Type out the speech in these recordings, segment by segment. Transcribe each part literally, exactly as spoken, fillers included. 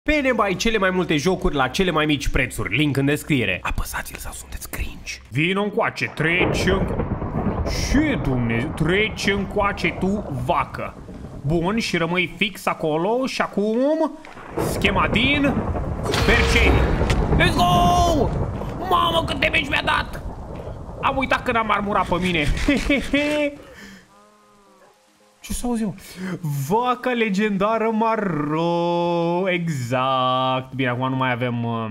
Pe Nebai cele mai multe jocuri la cele mai mici prețuri. Link în descriere. Apăsați-l sau sunteți cringe. Vino încoace, treci în... Ce Dumnezeu? Treci încoace tu, vacă. Bun, și rămâi fix acolo. Și acum... Schema din... Perceni. Let's go! Mamă, cât damage mi-a dat! Am uitat că n-am armurat pe mine. Ce s-a auzit? Vaca legendară maro. Exact. Bine, acum nu mai avem uh,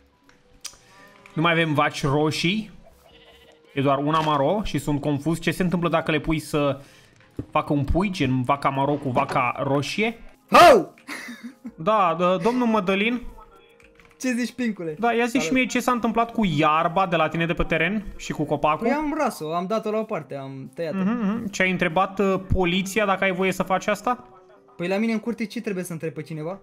Nu mai avem vaci roșii. E doar una maro și sunt confuz. Ce se întâmplă dacă le pui să facă un pui, gen vaca maro cu vaca roșie? Hau! Da, domnul Mădălin. Ce zici, pincule? Da, ia zi și mie ce s-a întâmplat cu iarba de la tine de pe teren și cu copacul. Păi am ras-o, am dat-o la o parte, am tăiat-o. Mm-hmm. Ce ai întrebat uh, poliția dacă ai voie să faci asta? Păi la mine în curte ce trebuie să întreb pe cineva?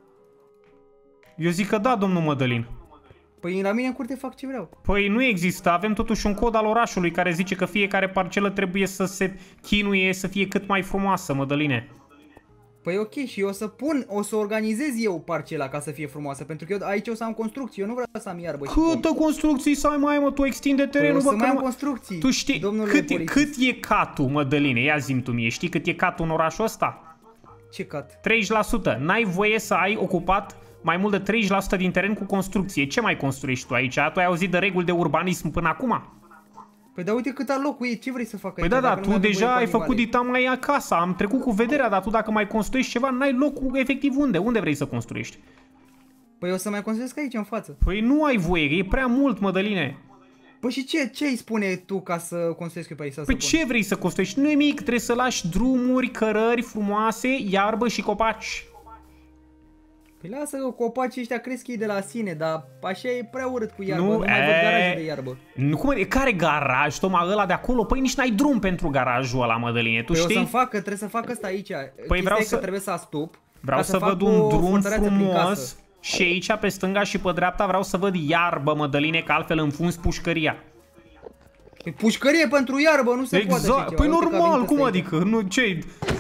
Eu zic că da, domnul Mădălin. Păi la mine în curte fac ce vreau. Păi nu există, avem totuși un cod al orașului care zice că fiecare parcelă trebuie să se chinuie să fie cât mai frumoasă, Mădăline. Păi ok, și eu o să pun, o să organizez eu parcela ca să fie frumoasă, pentru că eu aici o să am construcții, eu nu vreau să am iarbă. Câtă construcții să ai, mai mă, tu extinde terenul, păi bă, o să mai am nu... construcții, tu știi cât e, cât e catul, Mădăline, ia zi-mi tu mie, știi cât e catul în orașul ăsta? Ce cat? treizeci la sută, n-ai voie să ai ocupat mai mult de treizeci la sută din teren cu construcție. Ce mai construiești tu aici? Tu ai auzit de reguli de urbanism până acum? Păi da, uite cât locul e, ce vrei să fac aici? Păi da, da, tu deja ai făcut dita mai acasă, am trecut cu vederea, dar tu dacă mai construiești ceva, n-ai locul efectiv unde? Unde vrei să construiești? Păi o să mai construiesc aici în față. Păi nu ai voie, e prea mult, Mădăline. Păi și ce, ce îi spune tu ca să construiesc eu pe aici? Păi ce vrei să construiești? Nu nimic, trebuie să lași drumuri, cărări frumoase, iarbă și copaci. Păi lasă că copacii ăștia cresc ei de la sine, dar așa e prea urât cu iarbă, nu, nu mai văd garaje de iarbă. Nu, cum e, care garaj, tocmai ăla de acolo? Păi nici n-ai drum pentru garajul ăla, Mădăline, tu păi știi? o să-mi fac, că trebuie să fac asta aici. Păi vreau că să... trebuie să astup. Vreau să, să văd un drum frumos și aici pe stânga și pe dreapta vreau să văd iarbă, Mădăline, că altfel înfunzi pușcăria. Păi pușcărie pentru iarbă, nu se exact. poate așa ceva. Păi normal, cum adică? Nu, ce?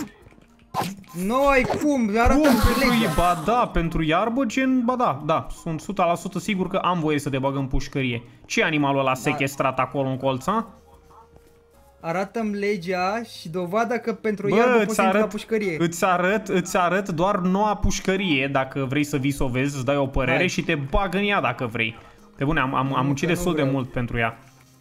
Nu ai cum, arată legea. Ba da, pentru iarbă, gen, ba da, da, sunt o sută la sută sigur că am voie să te bag în pușcărie. Ce animalul ăla da. Sechestrat acolo în colț, a? Arată-mi legea și dovada că pentru Bă, iarbă poți intra la pușcărie. Îți arăt, îți arăt doar noua pușcărie, dacă vrei să vii să o vezi, îți dai o părere Hai. și te bag în ea dacă vrei. Pe bune, am, am, am muncit destul de mult pentru ea.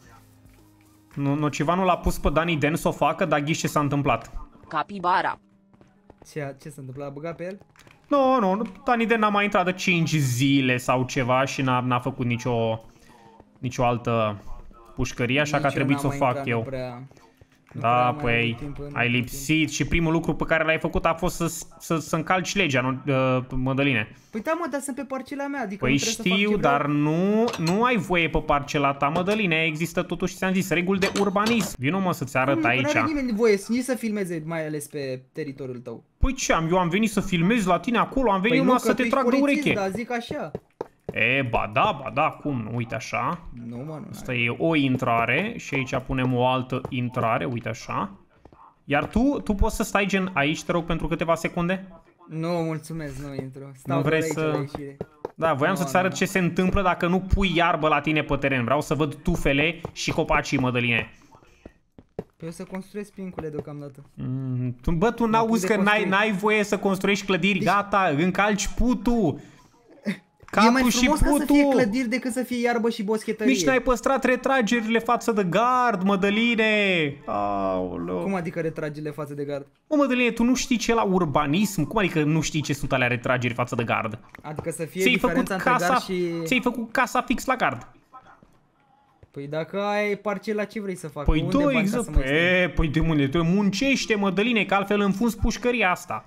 Nocivanul l-a pus pe Dani Den să o facă, dar ghiși ce s-a întâmplat. Capibara. Ce, ce s-a întâmplat? A băgat pe el? Nu, no, nu, no, Dani Den n-a mai intrat de cinci zile sau ceva și n-a făcut nicio, nicio altă pușcărie, așa Nici că a trebuit să o fac eu. Prea, da, păi ai lipsit și primul lucru pe care l-ai făcut a fost să, să, să încalci legea, uh, Mădăline. Păi da, mă, dar sunt pe parcela mea, adică Păi știu, dar nu, nu ai voie pe parcela ta, Mădăline, există totuși, ți-am zis, reguli de urbanism. Vino mă să-ți arăt aici. Nu are nimeni voie nici să filmeze, mai ales pe teritoriul tău. Păi ce am, eu am venit să filmez la tine acolo, am venit păi numai să te trag de ureche. Da, zic așa. E, ba da, ba da, cum nu, uite așa. Nu, mă, nu. Asta e o intrare și aici punem o altă intrare, uite așa. Iar tu, tu poți să stai gen aici, te rog, pentru câteva secunde? Nu, mulțumesc, nu intru. Stau nu vrei să... Da, voiam să-ți arăt ce se întâmplă dacă nu pui iarbă la tine pe teren. Vreau să văd tufele și copacii, Mădăline. Păi o să construiesc pincule deocamdată. Mm, bă, tu n-auzi că n-ai voie să construiești clădiri, deci... gata, încalci putul. Capul e mai frumos și ca să fie clădiri decât să fie iarbă și boschetărie. Nici n-ai păstrat retragerile față de gard, Mădăline. Aoleu. Cum adică retragerile față de gard? Mă, Mădăline, tu nu știi ce la urbanism? Cum adică nu știi ce sunt alea retrageri față de gard? Adică să fie diferența între casa, gard și... Ți-ai făcut casa fix la gard. Păi dacă ai parcela, ce vrei să fac? Păi da, exact. Păi, păi de unde? Muncește, Mădăline, că altfel înfunzi pușcăria asta.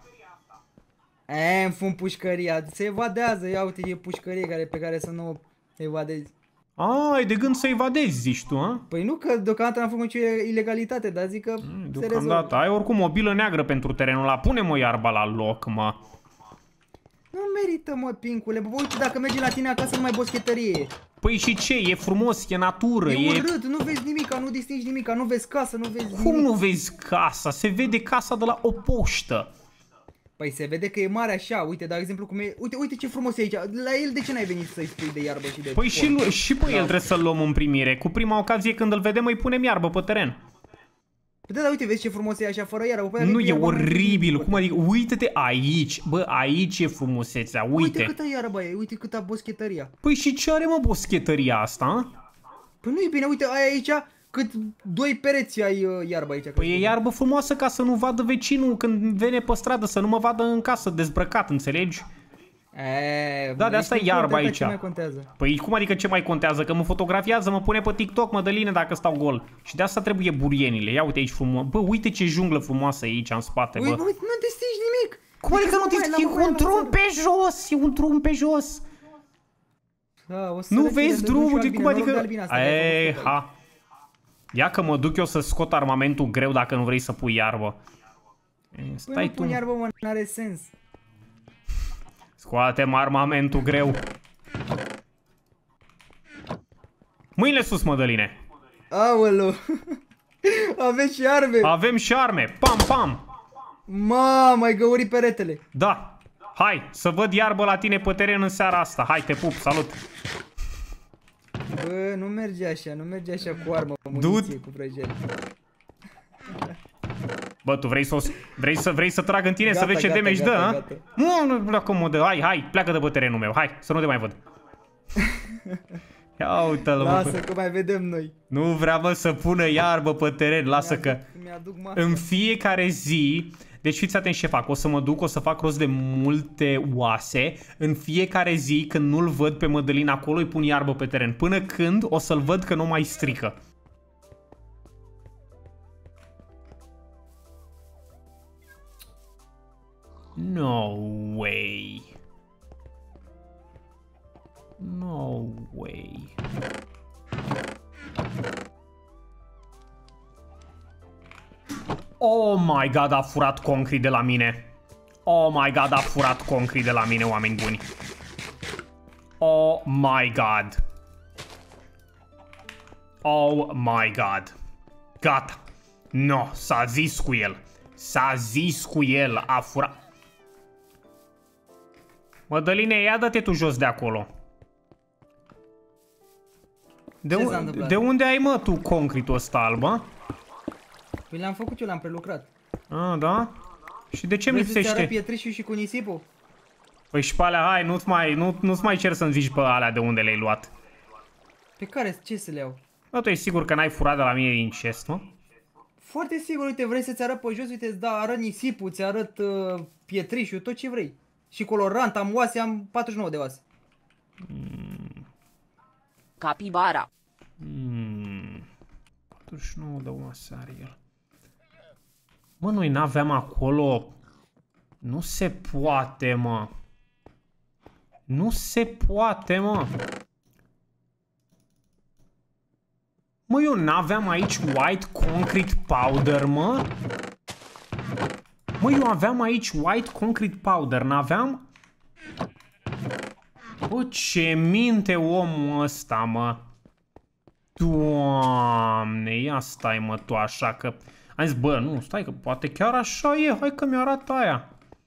E, îmi fund pușcăria, se evadează, ia uite, e pușcărie care, pe care să nu o evadezi. A, ai de gând să evadezi, zici tu, a? Păi nu, că deocamdată n-am făcut nicio ilegalitate, dar zic că mm, se deocamdată, ai oricum o bilă neagră pentru terenul ăla, pune-mă iarba la loc, mă. Nu merită, mă, pincule, bă, uite, dacă mergi la tine acasă numai boschetărie. Păi și ce? E frumos, e natură, e... E urât, nu vezi nimica, nu distingi nimica, nu vezi casă, nu vezi Cum nimic. nu vezi casa? Se vede casa de la o poștă. Păi se vede că e mare așa, uite, de exemplu cum e, uite, uite ce frumos e aici, la el de ce n-ai venit să-i spui de iarbă și de Păi și, lui, și pe el trebuie să-l luăm în primire, cu prima ocazie când îl vedem îi punem iarbă pe teren. Da, da, uite, vezi ce frumos e așa, fără iarbă. Păi nu, e oribil, cum adică, uite-te aici, bă, aici e frumusețea, uite. Uite câtă iarbă e, uite câta boschetăria. Păi și ce are mă boschetăria asta? Păi nu e bine, uite, ai aici cât doi pereți ai uh, iarbă aici. Păi e iarbă frumoasă ca să nu vadă vecinul când vine pe stradă, să nu mă vadă în casă dezbrăcat, înțelegi? E, da, de asta e iarbă aici. Ce mai contează? Păi cum adică ce mai contează? Că mă fotografiază, mă pune pe TikTok, Mădăline, dacă stau gol. Și de asta trebuie burienile. Ia uite aici frumos. Bă, uite ce junglă frumoasă e aici în spate, bă. Uite, uite, nu te stingi nimic. Cum adică nu te stingi? E un drum pe jos, e un drum pe jos. Da, nu vezi drumul, de cum adică... Ei, ha. Ia că mă duc eu să scot armamentul greu dacă nu vrei să pui iarbă. E, stai păi nu tu. Pun iarbă, mă, n-are sens. Scoatem armamentul greu. Mâinile sus, Mădăline. Aoleu. Avem și arme. Avem și arme. Pam, pam. Mamă, ai găurit peretele. Da. Hai, să văd iarbă la tine pe teren în seara asta. Hai, te pup, salut. Bă, nu merge așa, nu merge așa cu armă, muniție, cu prăjeli. Bă, tu vrei să, vrei să, vrei să trag în tine, gata, să vezi ce damage dă, a? Nu, nu, nu, cum mă dă, hai, hai, pleacă de pe terenul meu, hai, să nu te mai văd. Ia uite-l, mă. Lasă că mai vedem noi. Nu vreau, mă, să pună iarbă pe teren, lasă că în fiecare zi, deci fiți atenți ce fac, o să mă duc, o să fac rost de multe oase, în fiecare zi când nu-l văd pe Mădălin acolo îi pun iarbă pe teren, până când o să-l văd că nu mai strică. No way. No way. Oh my god, a furat concrete de la mine. Oh my god, a furat concrete de la mine, oameni buni. Oh my god. Oh my god. Gata. No, s-a zis cu el. S-a zis cu el, a furat. Mădăline, ia dă-te tu jos de acolo. De, un, de unde ai, mă, tu concretul ăsta alb, mă? Păi l-am făcut eu, l-am prelucrat. Ah, da? Și de ce mi lipsește? Vrei să-ți arăt pietrișul și cu nisipul? Păi și pe alea, hai, nu-ți mai, nu, nu-ți mai cer să-mi zici pe alea de unde le-ai luat. Pe care? Ce să le iau? Bă, tu ești sigur că n-ai furat de la mine din chest, mă? Foarte sigur, uite, vrei să-ți arăt pe jos, uite, îți da, arăt nisipul, ți arăt uh, pietrișul, tot ce vrei. Și colorant, am oase, am patruzeci și nouă de oase. Mm. Capibara. Mm. patruzeci și nouă de oase are el. Mă, noi n-aveam acolo... Nu se poate, mă. Nu se poate, mă. Mă, eu n-aveam aici white concrete powder, mă. Mă, eu aveam aici white concrete powder, n-aveam? Bă, ce minte omul ăsta, mă. Doamne, ia stai, mă, tu așa că... Am zis, bă, nu, stai că poate chiar așa e, hai că mi-arată aia.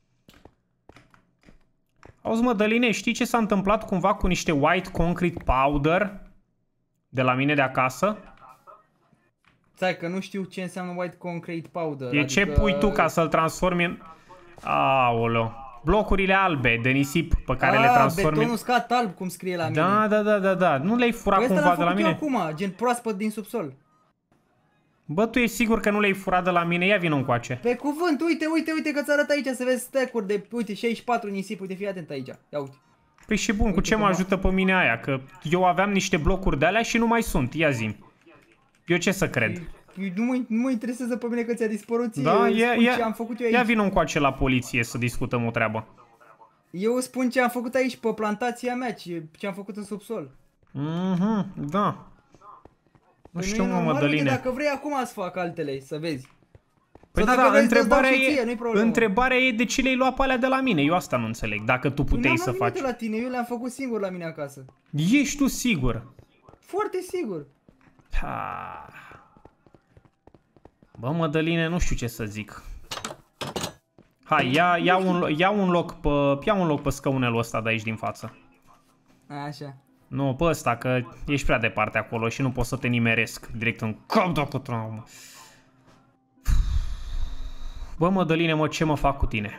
Auzi, Mădăline, știi ce s-a întâmplat cumva cu niște white concrete powder de la mine de acasă? Stai că nu știu ce înseamnă white concrete powder. E adică... ce pui tu ca să-l transformi în... Aoleu. Blocurile albe de nisip pe care A, le transformi... beton uscat alb, cum scrie la mine. Da, da, da, da, da. Nu le-ai furat păi cumva de la mine? Acum, gen proaspăt din subsol. Bă, tu ești sigur că nu le-ai furat de la mine? Ia vină încoace. Pe cuvânt, uite, uite, uite că ți arăt aici să vezi stack-uri de, uite, șaizeci și patru nisip, uite, fii atent aici. Ia uite. Păi și bun, uite, cu ce mă ajută pe mine aia? Că eu aveam niște blocuri de alea și nu mai sunt. Ia zi-mi. Eu ce să cred? Nu mă, nu mă interesează pe mine că ți-a dispărut ție. Da, eu ia, spun ia, ce am făcut eu aici. Ia vină încoace la poliție să discutăm o treabă. Eu spun ce am făcut aici pe plantația mea, ce, ce am făcut în subsol. Mhm, da. Nu păi știu, nu mă, Mădăline. Dacă vrei acum să fac altele, să vezi. Păi da, da, întrebarea e, întrebarea e de ce le-ai luat pe alea de la mine. Eu asta nu înțeleg, dacă tu puteai să faci. Nu am la tine, eu le-am făcut singur la mine acasă. Ești tu sigur? Foarte sigur. Ha. Bă, Mădăline, nu știu ce să zic. Hai, ia, ia, un, ia, un loc pe, ia un loc pe scaunelul ăsta de aici din față. Așa. Nu, pe ăsta, că ești prea departe acolo și nu pot să te nimeresc direct în cap dacă traumă. Bă, Mădăline, mă, ce mă fac cu tine?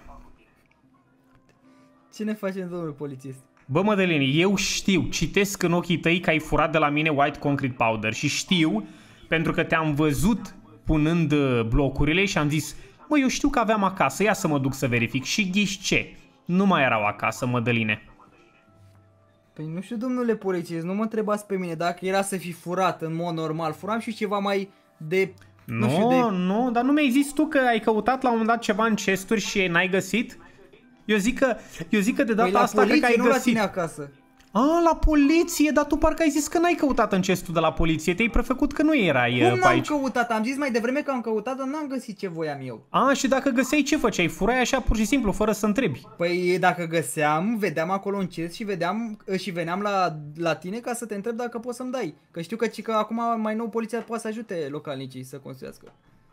Ce ne facem, domnul polițist? Bă, Mădăline, eu știu, citesc în ochii tăi că ai furat de la mine white concrete powder și știu, pentru că te-am văzut punând blocurile și am zis, mă, eu știu că aveam acasă, ia să mă duc să verific și ghiși ce? Nu mai erau acasă, Mădăline. Păi nu știu, domnule polițist, nu mă întrebați pe mine dacă era să fi furat în mod normal. Furam și ceva mai de... Nu, nu, știu, de... nu, dar nu mi-ai zis tu că ai căutat la un moment dat ceva în chesturi și n-ai găsit? Eu zic că, eu zic că de data păi asta cred că ai nu găsit. la tine acasă. A, la poliție, dar tu parcă ai zis că n-ai căutat în chestul de la poliție, te-ai prefăcut că nu erai Cum pe n-am aici. căutat? Am zis mai devreme că am căutat, dar n-am găsit ce voiam eu. A, și dacă găseai, ce făceai? Furai așa pur și simplu, fără să întrebi. Păi dacă găseam, vedeam acolo un chest și vedeam și veneam la, la tine ca să te întreb dacă poți să-mi dai. Că știu că, că acum mai nou poliția poate să ajute localnicii să construiască.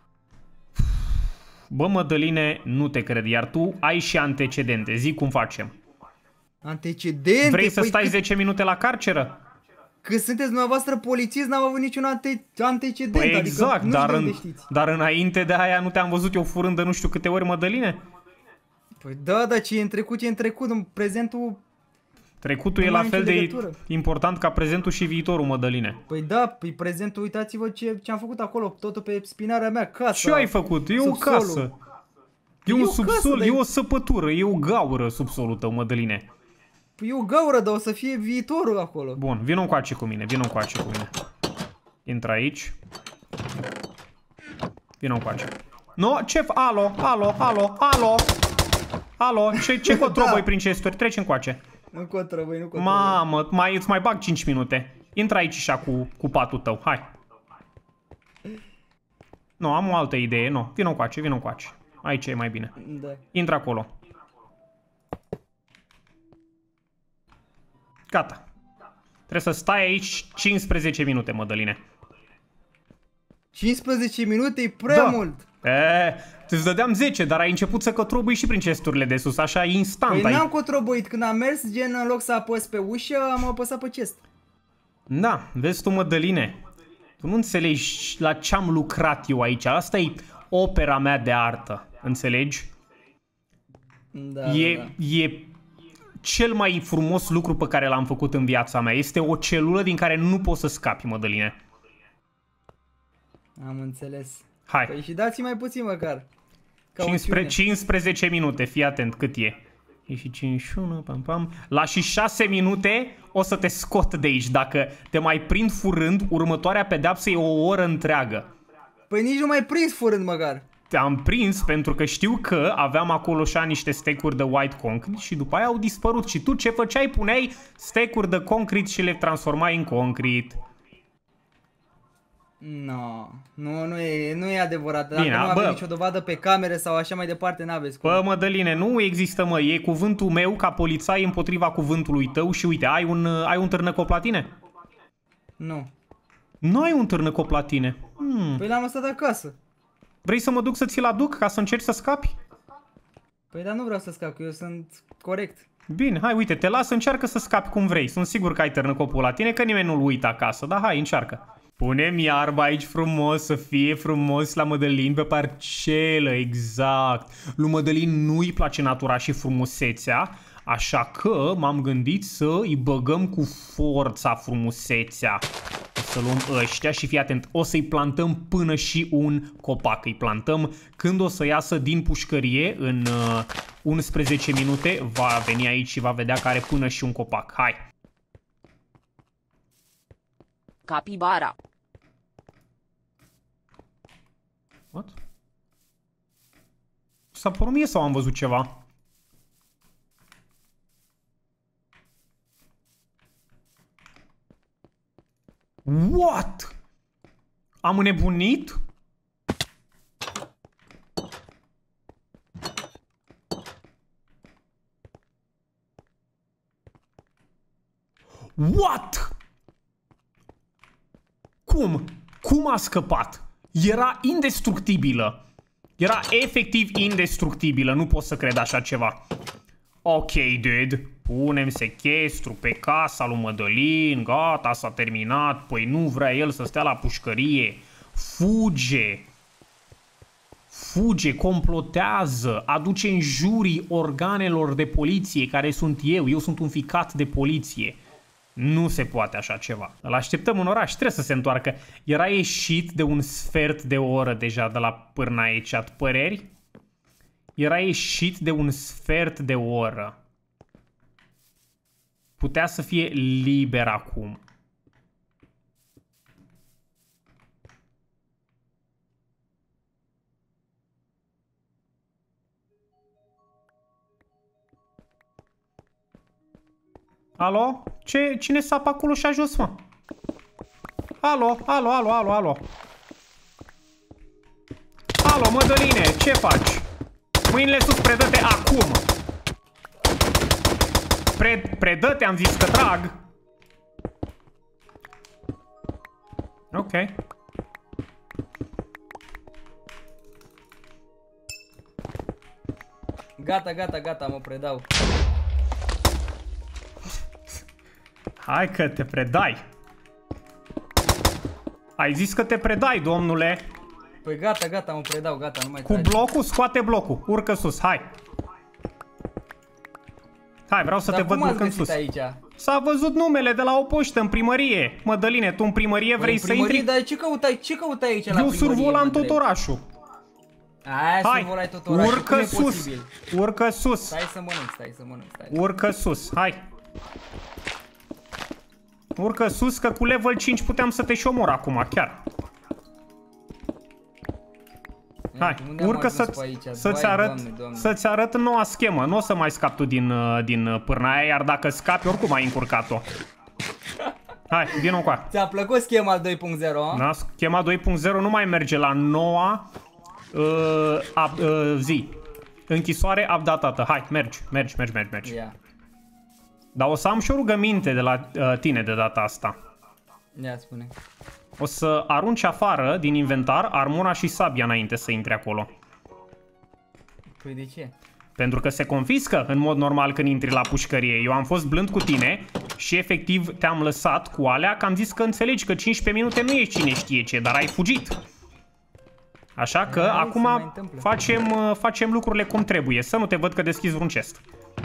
Bă, Mădăline, nu te cred, iar tu ai și antecedente. Zi cum facem. Antecedente? Vrei să păi stai cât, zece minute la carceră? Că sunteți dumneavoastră polițist, n-am avut niciun ante, antecedent. Păi exact, adică, dar, nu în, știți. dar înainte de aia nu te-am văzut eu furând de nu știu câte ori, Mădăline? Păi da, dar ce e în trecut, ce e în trecut, în prezentul... Trecutul Nu e la mai am fel nicio de legătură. important ca prezentul și viitorul, Mădăline. Păi da, păi prezentul, uitați-vă ce, ce am făcut acolo, totul pe spinarea mea, casa. Ce ai făcut? E o subsolul. casă. E E un o subsol, casă, e dar- o săpătură, e o gaură subsolul tău, Mădăline. Păi e o gaură, dar o să fie viitorul acolo. Bun, vino încoace cu mine, vino încoace cu mine. Intră aici. Vino încoace. No, ce... Alo, alo, alo, alo. Alo, ce, ce control Da. voi prin chesturi? Treci încoace. Nu contră, băi, nu contră. Mamă, mai, îți mai bag cinci minute. Intră aici așa cu, cu patul tău, hai. Nu, am o altă idee, nu. Vino încoace, vino încoace. Aici e mai bine. Da. Intră acolo. Gata. Trebuie să stai aici cincisprezece minute, Mădăline. cincisprezece minute e prea Da. mult. E, îți dădeam zece, dar ai început să cătrobui și prin chesturile de sus, așa instant. Păi ai... n-am cotroboit, când am mers, gen, în loc să apăs pe ușă, am apăsat pe chest. Da, vezi tu, Mădăline, tu nu înțelegi la ce am lucrat eu aici. Asta e opera mea de artă, înțelegi? Da, E, da, da. e cel mai frumos lucru pe care l-am făcut în viața mea. Este o celulă din care nu poți să scapi, Mădăline. Am înțeles. Hai, Păi și dați mai puțin măcar. cincisprezece, cincisprezece minute, fii atent cât e. E și cincizeci și unu, pam, pam. La și șase minute o să te scot de aici. Dacă te mai prind furând, următoarea pedeapsă e o oră întreagă. Păi nici nu mai prins furând măcar. Te-am prins pentru că știu că aveam acolo așa niște steak-uri de white concrete și după aia au dispărut. Și tu ce făceai? Puneai steak-uri de concrete și le transformai în concrete. No, nu, nu e, nu e adevărat. Dacă Bine, nu aveți bă. nicio dovadă pe camere sau așa mai departe, n-aveți cum. Bă, Mădăline, nu există, mă, e cuvântul meu ca polițai împotriva cuvântului tău și uite, ai un, ai un târnăcop la tine? Nu. Nu ai un târnăcop la tine. Hmm. Păi l-am lăsat acasă. Vrei să mă duc să ți-l aduc ca să încerci să scapi? Păi dar nu vreau să scap, că eu sunt corect. Bine, hai, uite, te las, încearcă să scapi cum vrei. Sunt sigur că ai târnăcopul la tine, că nimeni nu-l uită acasă, dar hai, încearcă. Punem iarba aici frumos, să fie frumos la Mădălin pe parcelă, exact. Lui Mădălin nu-i place natura și frumusețea, așa că m-am gândit să îi băgăm cu forța frumusețea. O să luăm ăștia și fii atent, o să-i plantăm până și un copac. Îi plantăm când o să iasă din pușcărie în uh, unsprezece minute, va veni aici și va vedea că are până și un copac. Hai! Capibara. What? S-a părut mie sau am văzut ceva? What? Am înnebunit? What? Cum? Cum a scăpat? Era indestructibilă. Era efectiv indestructibilă, nu pot să cred așa ceva. Ok, dude. Punem sechestru pe casa lui Mădălin, gata, s-a terminat. Păi nu vrea el să stea la pușcărie. Fuge. Fuge, complotează, aduce în jurii organelor de poliție care sunt eu. Eu sunt un ficat de poliție. Nu se poate așa ceva. Îl așteptăm în oraș, trebuie să se întoarcă. Era ieșit de un sfert de oră deja de la Pârnaie Chat. Păreri? Era ieșit de un sfert de oră. Putea să fie liber acum. Alo? Ce? Cine sapă acolo și a jos, mă? Alo? Alo, alo, alo, alo. Alo, Mădăline, ce faci? Mâinile sus, predă-te acum. Pre predă-te, am zis că trag. Ok. Gata, gata, gata, mă predau. Hai că te predai. Ai zis că te predai, domnule. Păi gata, gata, mă predau, gata, nu mai Cu trage. blocul, scoate blocul. Urcă sus, hai. Hai, vreau să Dar te văd cum ați urcând găsit sus. aici? S-a văzut numele de la o poștă în primărie. Mădăline, tu în primărie vrei Păi, să primărie, intri? Dar ce căutai, ce căutai aici la Eu primărie? survolam mă tot întreb? orașul. Aia, Hai, survolai tot orașul. Cum urcă e sus. posibil? Urcă sus. Stai să mănânc, stai să mănânc, stai. Urcă sus, hai. Urcă sus, că cu level cinci puteam să te și omor acum, chiar. Hai, Unde am urcă ajuns să, pe aici? să-ți Vai, arăt, Doamne, Doamne. să-ți arăt noua schemă. Nu o să mai scapi tu din, uh, din Pârnaia, iar dacă scapi, oricum ai încurcat-o. Hai, vino cu aia. Ți-a plăcut schema doi punct zero, a? Da, schema doi punct zero nu mai merge la noua uh, up, uh, zi. Închisoare updatată. Hai, mergi, mergi, mergi, mergi, mergi. Ia, Dar o să am și o rugăminte de la uh, tine de data asta. ia spune. O să arunci afară din inventar armura și sabia înainte să intri acolo. Păi de ce? Pentru că se confiscă în mod normal când intri la pușcărie. Eu am fost blând cu tine și efectiv te-am lăsat cu alea că am zis că înțelegi că cincisprezece minute nu ești cine știe ce, dar ai fugit. Așa că Hai, se acum mai întâmplă. facem, uh, facem lucrurile cum trebuie. Să nu te văd că deschizi vreun chest.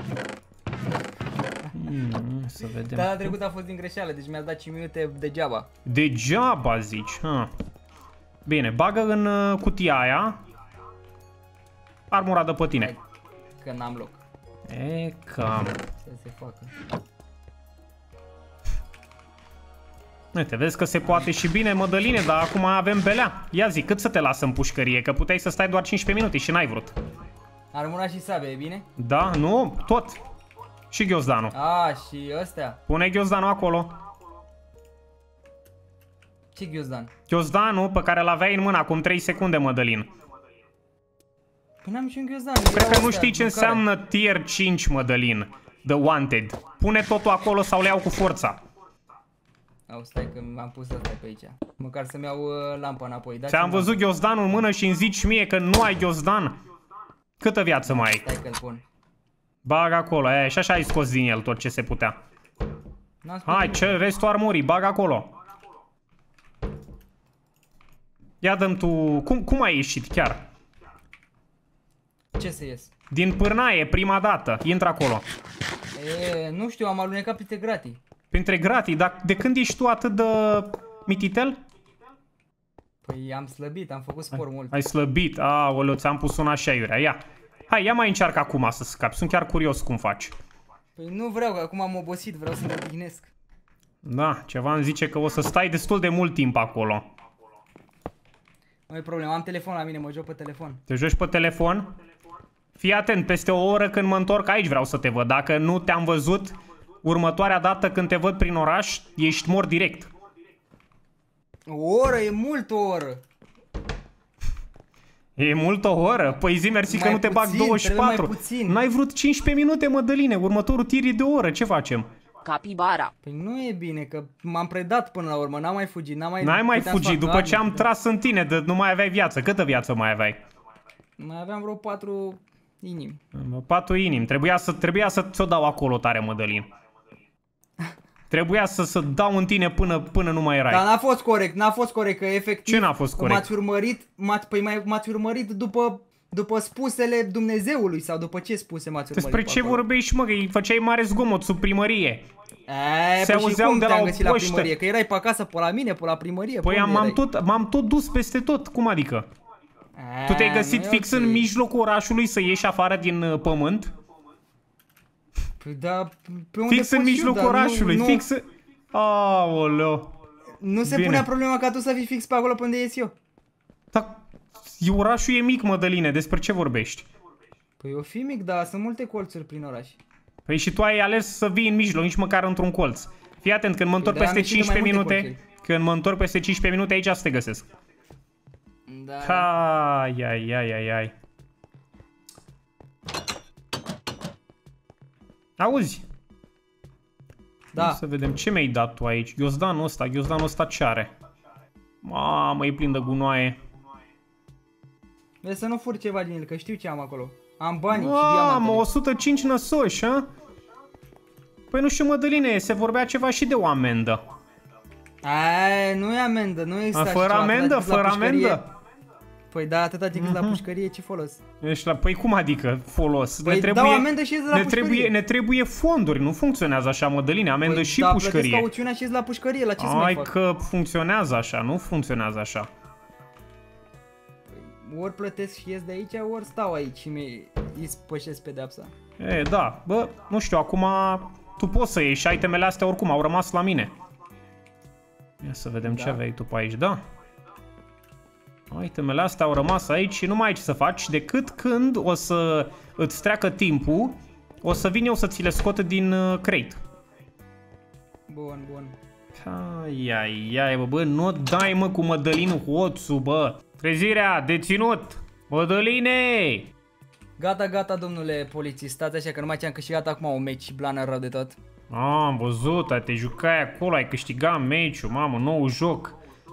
Hmm, să vedem. Data trecută a fost din greșeală, deci mi-a dat cinci minute degeaba. Degeaba zici. Ha. Bine, bagă în uh, cutia aia armura de pe tine. Hai, că n-am loc E cam... să se facă. Uite, vezi că se poate și bine, Mădăline, dar acum avem belea. Ia zi, cât să te lasă în pușcărie? Că puteai să stai doar cincisprezece minute și n-ai vrut. Armura și sabie, e bine? Da? Nu? Tot. Și ghiozdanul. A, și ăstea. Pune ghiozdanul acolo. Ce ghiozdan? Ghiozdanul pe care l-aveai în mână acum trei secunde, Mădălin. Păi n-am niciun ghiozdan. Cred că nu știi ce înseamnă tier cinci, Mădălin. The Wanted. Pune totul acolo sau le iau cu forța. Au, stai că m-am pus asta pe aici. Măcar să-mi iau uh, lampa înapoi. Ți-am văzut ghiozdanul în mână și îmi zici mie că nu ai ghiozdan? Câtă viață mai ai? Stai că-l pun. Bag acolo, e, și așa ai scos din el tot ce se putea. Hai, ce restul armorii, bag acolo. Ia dăm tu... Cum, cum ai ieșit chiar? Ce să ies? Din Pârnaie, prima dată. Intră acolo. E, nu știu, am alunecat printre gratii. Printre gratii, dar de când ești tu atât de mititel? Păi am slăbit, am făcut sport mult. Ai slăbit. Aoleu, ți-am pus una așa iurea. Ia. Hai, ia mai încearcă acum să scapi. Sunt chiar curios cum faci. Păi nu vreau, că acum am obosit, vreau să mă odihnesc. Da, ceva îmi zice că o să stai destul de mult timp acolo. Nu e problemă, am telefon la mine, mă joc pe telefon. Te joci pe telefon? Fii atent, peste o oră când mă întorc aici vreau să te văd. Dacă nu te-am văzut, următoarea dată când te văd prin oraș, ești mort direct. O oră, e mult o oră. E mult o oră? Păi zi mersi că Mai nu te bag puțin, douăzeci și patru. trebuie mai puțin. N-ai vrut cincisprezece minute, Mădăline. Următorul tir e de o oră. Ce facem? Capibara. Păi nu e bine, că m-am predat până la urmă, n-am mai fugit, n-am mai... N-ai mai puteam să fugit fac după arme, ce am puteam- tras în tine, de nu mai aveai viață. Câtă viață mai aveai? Mai aveam vreo patru inimi. Patru inimi. Trebuia să trebuia să ți-o dau acolo tare, Mădălin. Trebuia să, să dau în tine până, până nu mai erai. Dar n-a fost corect, n-a fost corect, că efectiv... Ce n-a fost corect? M-ați urmărit, m-ați, păi mai, m-ați urmărit după, după spusele Dumnezeului sau după ce spuse m-ați urmărit. Despre ce vorbești, mă, că îi făceai mare zgomot sub primărie. Eee, Se păi și auzeau cum de la te-am o găsit la poștă. primărie? Că erai pe acasă, pe la mine, pe la primărie? Păi m-am tot, m-am tot dus peste tot, cum adică? Eee, Tu te-ai găsit fix okay. în mijlocul orașului să ieși afară din uh, pământ? Păi da, pe unde Fix în pot mijlocul eu, dar orașului, nu, fix... Aoleu. Nu se Bine. punea problema ca tu să fii fix pe acolo pe unde ies eu. Dar orașul e mic, Mădăline, despre ce vorbești? Păi o fi mic, dar sunt multe colțuri prin oraș. Păi și tu ai ales să vii în mijloc, nici măcar într-un colț. Fii atent, când mă întorc Păi, dar peste am ieșit de mai cincisprezece multe minute, când mă întorc peste cincisprezece minute, aici să te găsesc. Da. Ai, ai, ai, ai, ai. Auzi? Da. Să vedem ce mi-ai dat tu aici. Ghiozdanul ăsta, ghiozdanul ăsta ce are? Mamă, e plin de gunoaie. Vezi să nu fur ceva din el, că știu ce am acolo. Am bani și Mamă, diamantele. o sută cinci năsoși, ha? Păi nu știu, Mădăline, se vorbea ceva și de o amendă. Aaa, nu e amendă, nu există așa Fără ceva, amendă, atâta timp la fără pușcărie. amendă. Păi da, atâta timp cât la pușcărie, ce folos? Ești la... Păi cum adică folos? Păi ne trebuie, dau amendă și ies de la ne pușcărie. trebuie, ne trebuie fonduri, nu funcționează așa, Mădăline, amendă Păi și da, plătesc pușcărie. cauțiunea și ies la pușcărie, la ce să mai Ai fac? că funcționează așa, nu funcționează așa. Ori plătesc și ies de aici, ori stau aici și mi îi spășesc pedeapsa. E, da, bă, nu știu, acum tu poți să ieși, itemele astea oricum au rămas la mine. Ia să vedem Da. ce aveai tu pe aici, da? Itemele astea au rămas aici și nu mai ai ce să faci decât când o să îți treacă timpul, o să vin eu să ți le scot din uh, crate. Bun, bun. Ai, ai, ai, bă, bă, nu dai, mă, cu Mădălin Hoțu, bă. Trezirea, deținut. Mădăline! Gata, gata, domnule polițist, stați așa că numai ce am câștigat acum un meci și blană rău de tot. A, am văzut, te jucai acolo, ai câștigat meciul, mamă, nou joc.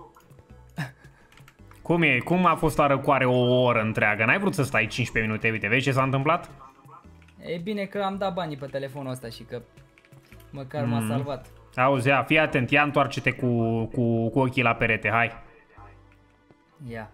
Cum e? Cum a fost la răcoare o oră întreagă? N-ai vrut să stai cincisprezece minute? Uite, vezi ce s-a întâmplat? E bine că am dat banii pe telefonul ăsta și că măcar m-a Mm. salvat. Auzi, ia, fii atent, ia întoarce-te cu, cu, cu ochii la perete, hai. Ia.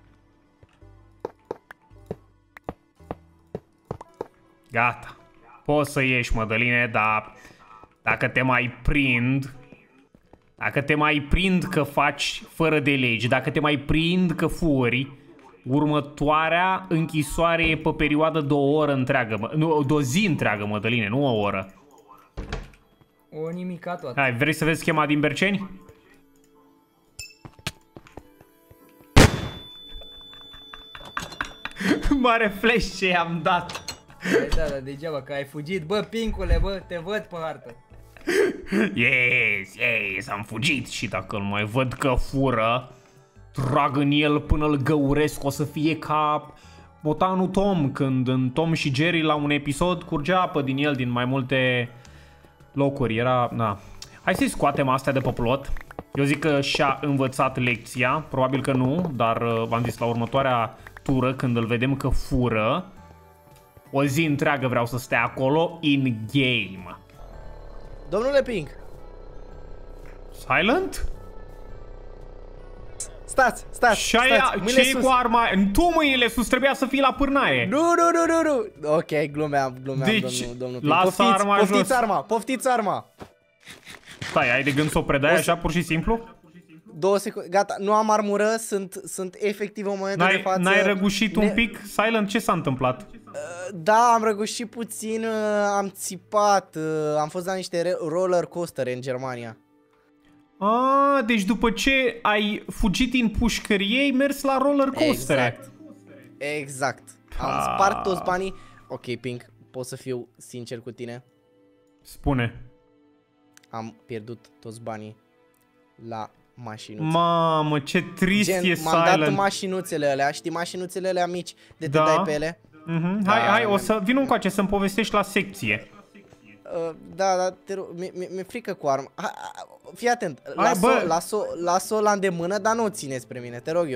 Gata. Poți să ieși, Mădăline, dar dacă te mai prind, dacă te mai prind că faci fără de legi, dacă te mai prind că furi, următoarea închisoare e pe perioadă de o oră întreagă, mă, nu, de o zi întreagă, Mădăline, nu o oră. O nimica toată. Hai, vrei să vezi schema din Berceni? Mare flash ce i-am dat. Păi da, da, degeaba că ai fugit. Bă, pincule, bă, te văd pe hartă. Yes, yes, am fugit și dacă îl mai văd că fură, trag în el până îl găuresc, o să fie ca botanul Tom, când în Tom și Jerry la un episod curgea apă din el din mai multe locuri, era, na. Hai să-i scoatem astea de pe plot. Eu zic că și-a învățat lecția, probabil că nu, dar v-am zis la următoarea tură, când îl vedem că fură, o zi întreagă vreau să stea acolo in game. Domnule Pink, Silent? stați, stați, Și aia, stați, mâinile ce sus. cu arma? Tu mâinile sus, trebuia să fii la pârnaie. Nu, nu, nu, nu, nu. Ok, glumeam, glumeam, Deci, domnul, domnul Pink. lasă Poftiți, arma poftiți jos. arma, poftiți arma. Stai, ai de gând să o predai O să- așa pur și simplu? Două secunde, gata, nu am armură, sunt, sunt efectiv în momentul de N-ai, față. n-ai răgușit ne- un pic? Silent, ce s-a întâmplat? Da, am răgușit puțin, uh, am țipat, uh, am fost la niște re- roller coastere în Germania. Ah, deci după ce ai fugit din pușcărie, ai mers la roller coaster. Exact. Exact. Am Ah. spart toți banii. Ok, Pink, pot să fiu sincer cu tine? Spune. Am pierdut toți banii la mașinuțe. Mamă, ce trist Gen, e m-am dat Silent. mașinuțele alea, știi, mașinuțele alea mici de te Da. dai pe ele? Mhm. Da, Hai, hai, o mi-am- să vin încoace să-mi povestești la secție. Uh, da, da, te rog, mi- mi- mi-e frică cu arma. Ha, ha, fii atent, Hai, las-o, bă. las-o, las-o la îndemână, dar nu o ține spre mine, te rog eu.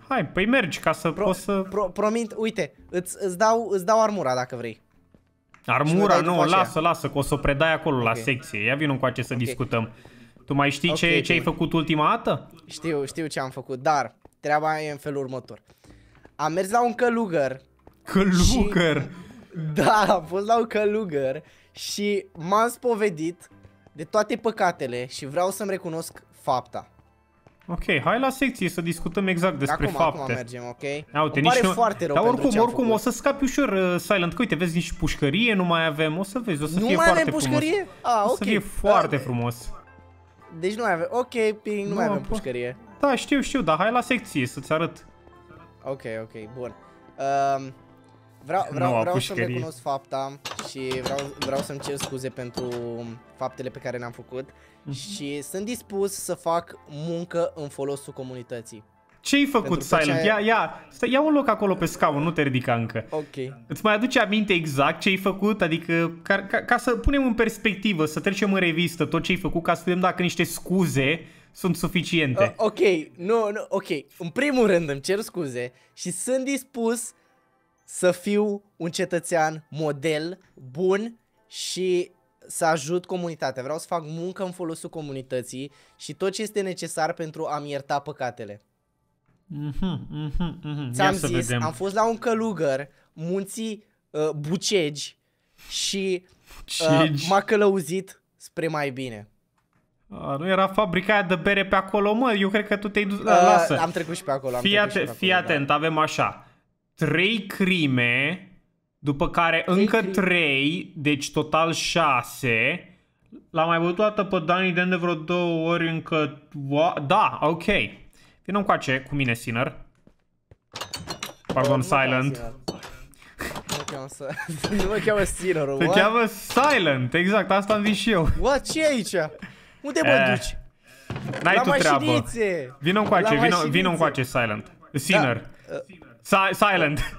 Hai, păi mergi ca să Pro, poți să... Pro, promit, uite, îți, îți, dau, îți dau armura dacă vrei. Armura, nu, lasă, aceea. lasă, că o să o predai acolo okay. la secție. Ia vină încoace să okay. discutăm. Tu mai știi okay, ce, ce ai făcut ultima dată? Știu, știu ce am făcut, dar treaba e în felul următor. Am mers la un călugăr. Călugăr? Și... Da, am fost la un călugăr și m-am spovedit de toate păcatele și vreau să-mi recunosc fapta. Ok, hai la secție să discutăm exact despre acum, fapte. Acum mergem, ok? Ia, uite, Îmi pare nici foarte rău dar pentru oricum, ce am oricum făcut. o să scapi ușor, uh, Silent, că uite, vezi, nici pușcărie nu mai avem, o să vezi, o să nu fie mai foarte avem frumos. pușcărie? Ah, o ok. să fie foarte uh, frumos. Deci nu mai avem, ok, ping, nu, nu mai avem pușcărie. Da, știu, știu, dar hai la secție să-ți arăt. Ok, ok, bun. Uh, vreau vreau, vreau să-mi recunosc fapta și vreau, vreau să-mi cer scuze pentru faptele pe care le-am făcut mm-hmm. și sunt dispus să fac muncă în folosul comunității. Ce-ai făcut, Silent? Ia, ia, stai, ia un loc acolo pe scaun, nu te ridica încă. Ok. Îți mai aduce aminte exact ce ai făcut? Adică, ca, ca, ca să punem în perspectivă, să trecem în revistă tot ce ai făcut, ca să vedem dacă niște scuze sunt suficiente. Uh, ok, nu, nu, ok. În primul rând îmi cer scuze și sunt dispus să fiu un cetățean model, bun și să ajut comunitatea. Vreau să fac muncă în folosul comunității și tot ce este necesar pentru a-mi ierta păcatele. Mhm, mhm, mhm. Ți-am zis, vedem. Am fost la un călugăr, munții uh, Bucegi și uh, m-a călăuzit spre mai bine. A, nu era fabrica aia de bere pe acolo, mă? Eu cred că tu te-ai dus... Uh, Lasă. am trecut și pe acolo. Am fii atent, pe acolo, fii atent, da. Avem așa. Trei crime, după care trei încă crime. trei, deci total șase. L-am mai văzut toată pe Dani de vreo două ori încă... Da, ok. Vino încoace cu mine, Sinner. Pardon, Silent. Nu mă cheamă Sinner. Te cheamă Silent, exact, asta am zis și eu. What? Ce e aici? Unde mă eh, duci? N-ai tu treabă. Vino încoace, vino, vino încoace, Silent. Sinner. Da. Silent.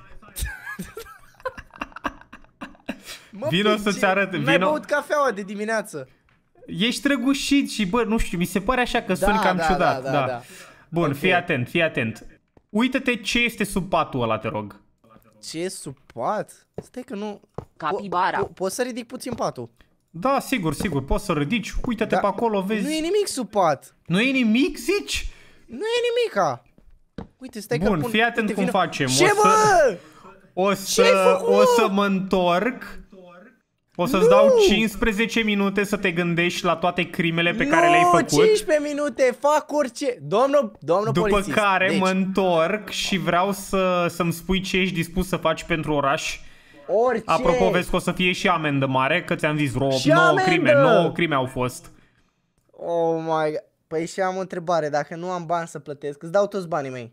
Vino să-ți arăt. Nu ai băut cafeaua de dimineață. Ești răgușit și bă, nu știu, mi se pare așa că da, suni cam da, ciudat. Da, da, da, da. Bun, okay. Fii atent, fii atent. Uită-te ce este sub patul ăla, te rog. Ce e sub pat? Stai că nu... Capibara. Po po Poți să ridic puțin patul? Da, sigur, sigur, poți să ridici. Uită-te da, pe acolo, vezi. Nu e nimic sub pat. Nu e nimic, zici? Nu e nimica. Uite, stai Bun, că pun... fii atent Uite, cum vină... facem. Ce, o bă? Să... O să, o să mă întorc. O să-ți dau cincisprezece minute să te gândești la toate crimele pe nu, care le-ai făcut. cincisprezece minute, fac orice. Domnul, domnul După polițist. care deci... mă întorc și vreau să, să-mi spui ce ești dispus să faci pentru oraș. Orice. Apropo, vezi că o să fie și amendă mare, că ți-am zis, nouă crime, nouă crime au fost. Oh my god. Păi și am o întrebare, dacă nu am bani să plătesc, îți dau toți banii mei.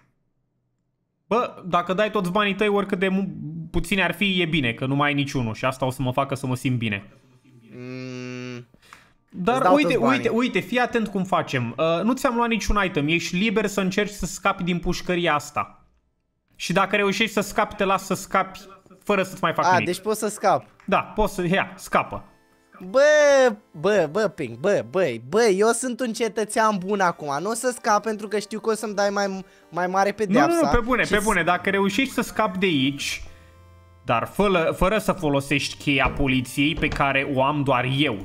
Bă, dacă dai toți banii tăi, oricât de puțini ar fi, e bine, că nu mai ai niciunul și asta o să mă facă să mă simt bine. Mm, Dar uite, uite, uite, fii atent cum facem. Uh, nu ți-am luat niciun item, ești liber să încerci să scapi din pușcăria asta. Și dacă reușești să scapi, te las să scapi fără să-ți mai fac A, nimic. deci pot să scap. Da, poți să, ia, scapă. Bă, bă, bă, Pink, bă, băi, bă, eu sunt un cetățean bun acum, nu o să scap pentru că știu că o să-mi dai mai, mai mare pedeapsa. Nu, nu, pe bune, pe bune, dacă reușești să scapi de aici, dar fără, fără să folosești cheia poliției pe care o am doar eu.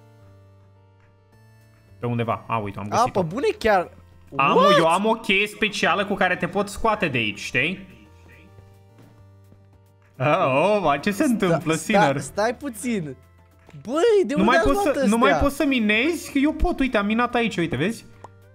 Pe undeva, a, uite, am găsit-o. A, pe bune chiar. Am, eu am o cheie specială cu care te pot scoate de aici, știi? Oh, oh, ce se întâmplă, Sinner? Stai puțin. Băi, de nu unde mai poți să, Nu mai poți să minezi? Că eu pot, uite, am minat aici, uite, vezi?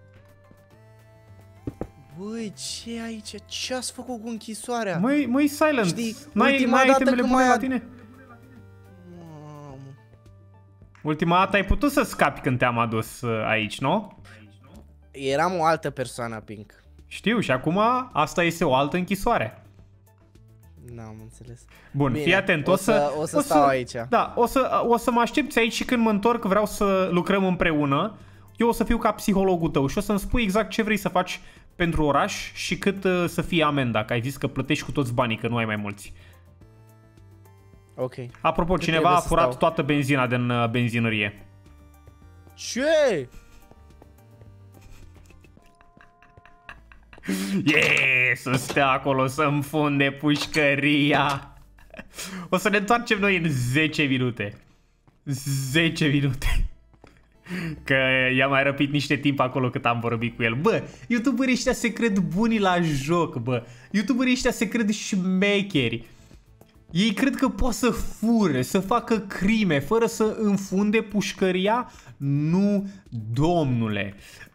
Băi, ce e aici? Ce ați făcut cu închisoarea? Măi, măi, Silent, știi, n-ai itemele bune a... la tine? Mamă. Ultima dată ai putut să scapi când te-am adus aici, nu? Eram o altă persoană, Pink. Știu, și acum asta este o altă închisoare. N-am înțeles. Bun, bine, fii atent, o, o să, să, o să o stau să, aici. Da, o să, o să mă aștepți aici și când mă întorc vreau să lucrăm împreună. Eu o să fiu ca psihologul tău și o să-mi spui exact ce vrei să faci pentru oraș și cât uh, să fie amenda, că ai zis că plătești cu toți banii, că nu ai mai mulți. Ok. Apropo, cât cineva a furat stau? toată benzina din uh, benzinărie. Ce? Yeah, să stea acolo să înfunde pușcăria. O să ne întoarcem noi în zece minute. zece minute. Că i-am mai răpit niște timp acolo cât am vorbit cu el. Bă, youtuberii ăștia se cred buni la joc, bă. Youtuberii ăștia se cred șmecheri. Ei cred că pot să fure, să facă crime fără să înfunde pușcăria? Nu, domnule.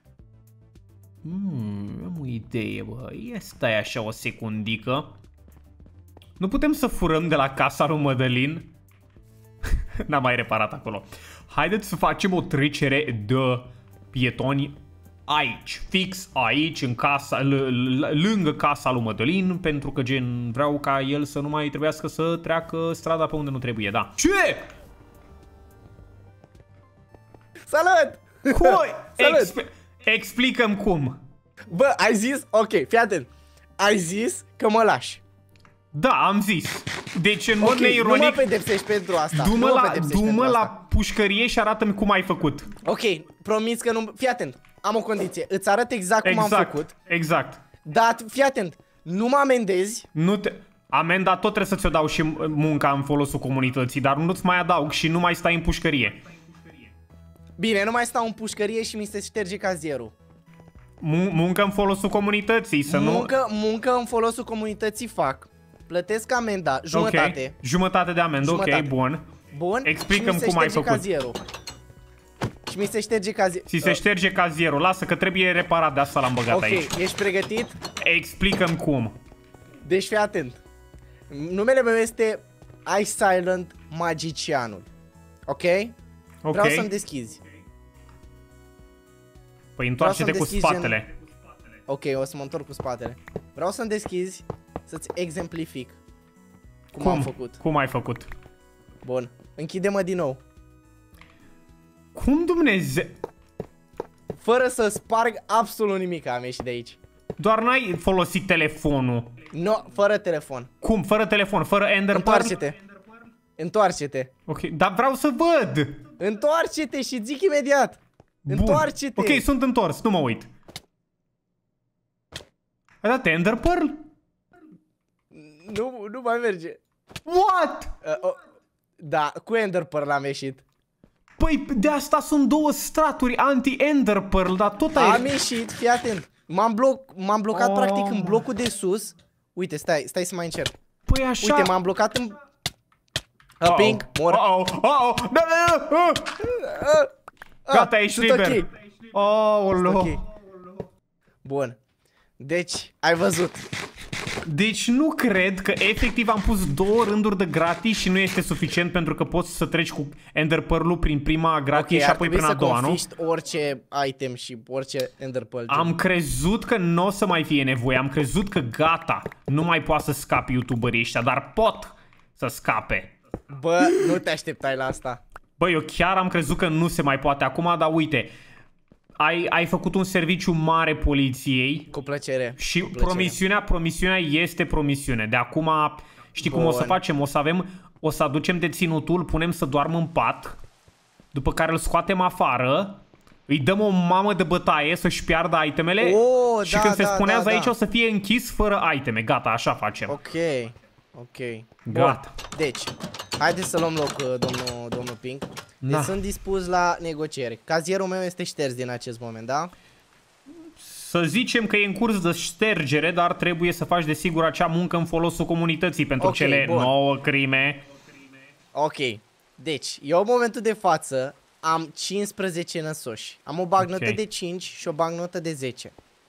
Hmm, am o idee, bă. Ia stai așa o secundică. Nu putem să furăm de la casa lui Mădălin? N-am mai reparat acolo. Haideți să facem o trecere de pietoni aici, fix aici, în casa, lângă casa lui Mădălin, pentru că gen vreau ca el să nu mai trebuiască să treacă strada pe unde nu trebuie, da. Ce? Salut! Cum? Salut! Expl Explică-mi cum. Bă, ai zis, ok, fii atent. Ai zis că mă lași. Da, am zis. Deci în mod Ok, neironic, nu mă pedepsești pentru asta. du-mă nu mă la, pedepsești du-mă pentru la asta. pușcărie și arată-mi cum ai făcut. Ok, promis că nu... Fii atent, am o condiție. Îți arăt exact, Exact, cum am făcut. exact. Dar fii atent, nu mă amendezi. Nu te... Amenda tot trebuie să ți-o dau și munca în folosul comunității, dar nu-ți mai adaug și nu mai stai în pușcărie. Bine, nu mai stau în pușcărie și mi se șterge cazierul. Muncă în folosul comunității, să muncă, nu... Muncă în folosul comunității fac. Plătesc amenda, jumătate. Okay. Jumătate de amendă, jumătate. Ok, bun. Bun, explică-mi cum ai făcut. Cazierul. Și mi se șterge cazierul. Ți se șterge cazierul, lasă că trebuie reparat, de asta l-am băgat okay. aici. Ok, ești pregătit? Explică-mi cum. Deci fii atent. Numele meu este Ice Silent Magicianul. Ok? Ok. Vreau să-mi deschizi. Păi întoarce-te cu spatele. Gen... Ok, o să mă întorc cu spatele. Vreau să-mi deschizi, să-ți exemplific cum, cum am făcut. Cum ai făcut? Bun. Închide-mă din nou. Cum Dumnezeu? Fără să sparg absolut nimic am ieșit de aici. Doar n-ai folosit telefonul. Nu, no, fără telefon. Cum? Fără telefon? Fără Ender Pearl? Întoarce-te. Întoarce-te. Ok, dar vreau să văd. Întoarce-te și zic imediat. Întoarce-te. Ok, sunt întors, nu mă uit. Ai dat Ender Pearl? Nu, nu mai merge. What? Uh, oh. Da, cu Ender Pearl am ieșit. Păi de asta sunt două straturi anti-Ender Pearl, dar tot ai... Am ieșit, fii atent. M-am bloc, m-am blocat oh. practic în blocul de sus. Uite, stai, stai să mai încerc. Păi așa... Uite, m-am blocat în... Uh, ping, mor. Uh-oh, uh-oh, da, da, da, uh. Gata, ești liber. Okay. Oh, okay. Bun. Deci, ai văzut. Deci nu cred că efectiv am pus două rânduri de gratis și nu este suficient pentru că poți să treci cu Ender Pearl-ul prin prima gratis okay, și apoi prin a doua, nu? Orice item și orice Ender Pearl. Am crezut că nu o să mai fie nevoie, am crezut că gata, nu mai poate să scape youtuberii ăștia, dar pot să scape. Bă, nu te așteptai la asta. Bă, eu chiar am crezut că nu se mai poate acum, dar uite, ai, ai făcut un serviciu mare poliției. Cu plăcere. Și cu plăcere. promisiunea, promisiunea este promisiune. De acum, știi Bun. cum o să facem? O să avem, o să aducem deținutul, punem să doarmă în pat, după care îl scoatem afară, îi dăm o mamă de bătaie să-și piardă itemele oh, și da, când da, se spunează da, aici da. o să fie închis fără iteme. Gata, așa facem. Ok, ok. Gata. Bun. Deci, haideți să luăm loc, domnul, domnul Pink. Deci da. sunt dispus la negociere. Cazierul meu este șters din acest moment, da? Să zicem că e în curs de ștergere, dar trebuie să faci desigur acea muncă în folosul comunității pentru okay, cele bun. nouă crime. Ok. Deci, eu în momentul de față am cincisprezece năsoși. Am o bagnotă okay. de cinci și o bagnotă de zece.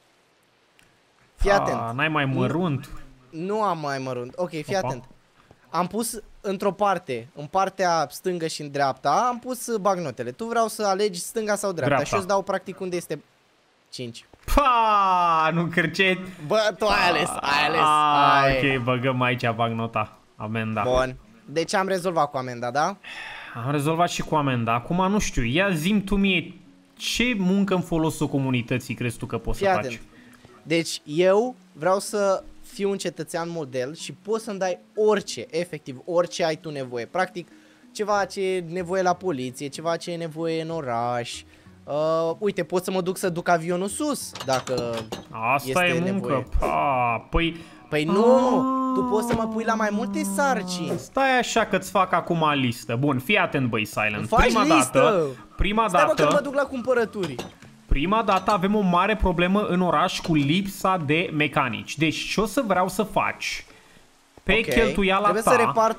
Fii A, atent. N-ai mai mărunt? Nu, nu am mai mărunt. Ok, fii Opa. atent. Am pus într-o parte, în partea stângă și în dreapta, am pus bagnotele. Tu vreau să alegi stânga sau dreapta, dreapta. și eu îți dau practic unde este cinci. Pa, nu cred. Bă, tu ai ales, ai ales. Ah, ai. ok, băgăm aici bagnota, amenda. Bun. Deci am rezolvat cu amenda, da? Am rezolvat și cu amenda. Acum nu știu, ia zi-mi tu mie ce muncă în folosul comunității crezi tu că poți Fii să atent. faci? Deci eu vreau să fiu un cetățean model și poți să-mi dai orice, efectiv, orice ai tu nevoie. Practic, ceva ce e nevoie la poliție, ceva ce e nevoie în oraș, Uh, uite, pot să mă duc să duc avionul sus, dacă Asta este e muncă. nevoie. Pa, păi... Păi nu, tu poți să mă pui la mai multe sarcini. Stai așa că-ți fac acum listă. Bun, fii atent, băi, Silent. Faci Prima listă. dată, prima Stai, dată, mă, că mă duc la cumpărături. prima dată avem o mare problemă în oraș cu lipsa de mecanici. Deci ce o să vreau să faci pe Ok, cheltuiala trebuie ta, să repar.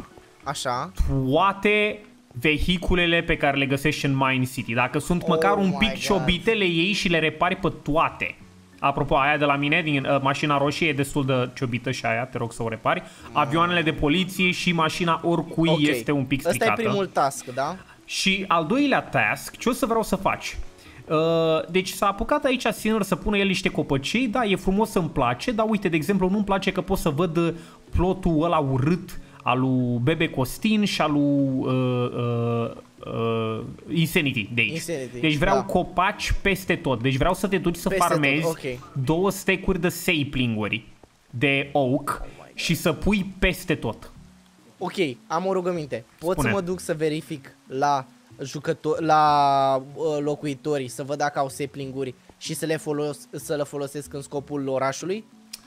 Așa. toate vehiculele pe care le găsești în Mine City. Dacă sunt Oh măcar un my pic God. ciobite, le iei și le repari pe toate. Apropo, aia de la mine, din uh, mașina roșie, e destul de ciobită și aia, te rog să o repari. Avioanele de poliție și mașina oricui Ok. este un pic stricată. Ăsta e primul task, da? Și al doilea task, ce o să vreau să faci? Uh, deci s-a apucat aici Sinner să pună el niște copăcei, da, e frumos, îmi place, dar uite, de exemplu, nu-mi place că pot să văd plotul ăla urât al lui Bebe Costin și al lui uh, uh, uh, Insanity de aici. Insanity, Deci vreau da. copaci peste tot, deci vreau să te duci să Peste farmezi tot, ok. două stack-uri de sapling-uri de oak și să pui peste tot. Ok, am o rugăminte. Pot Spune. să mă duc să verific la jucători, la uh, locuitorii, să văd dacă au sapling-uri și să le, folos să le folosesc în scopul orașului?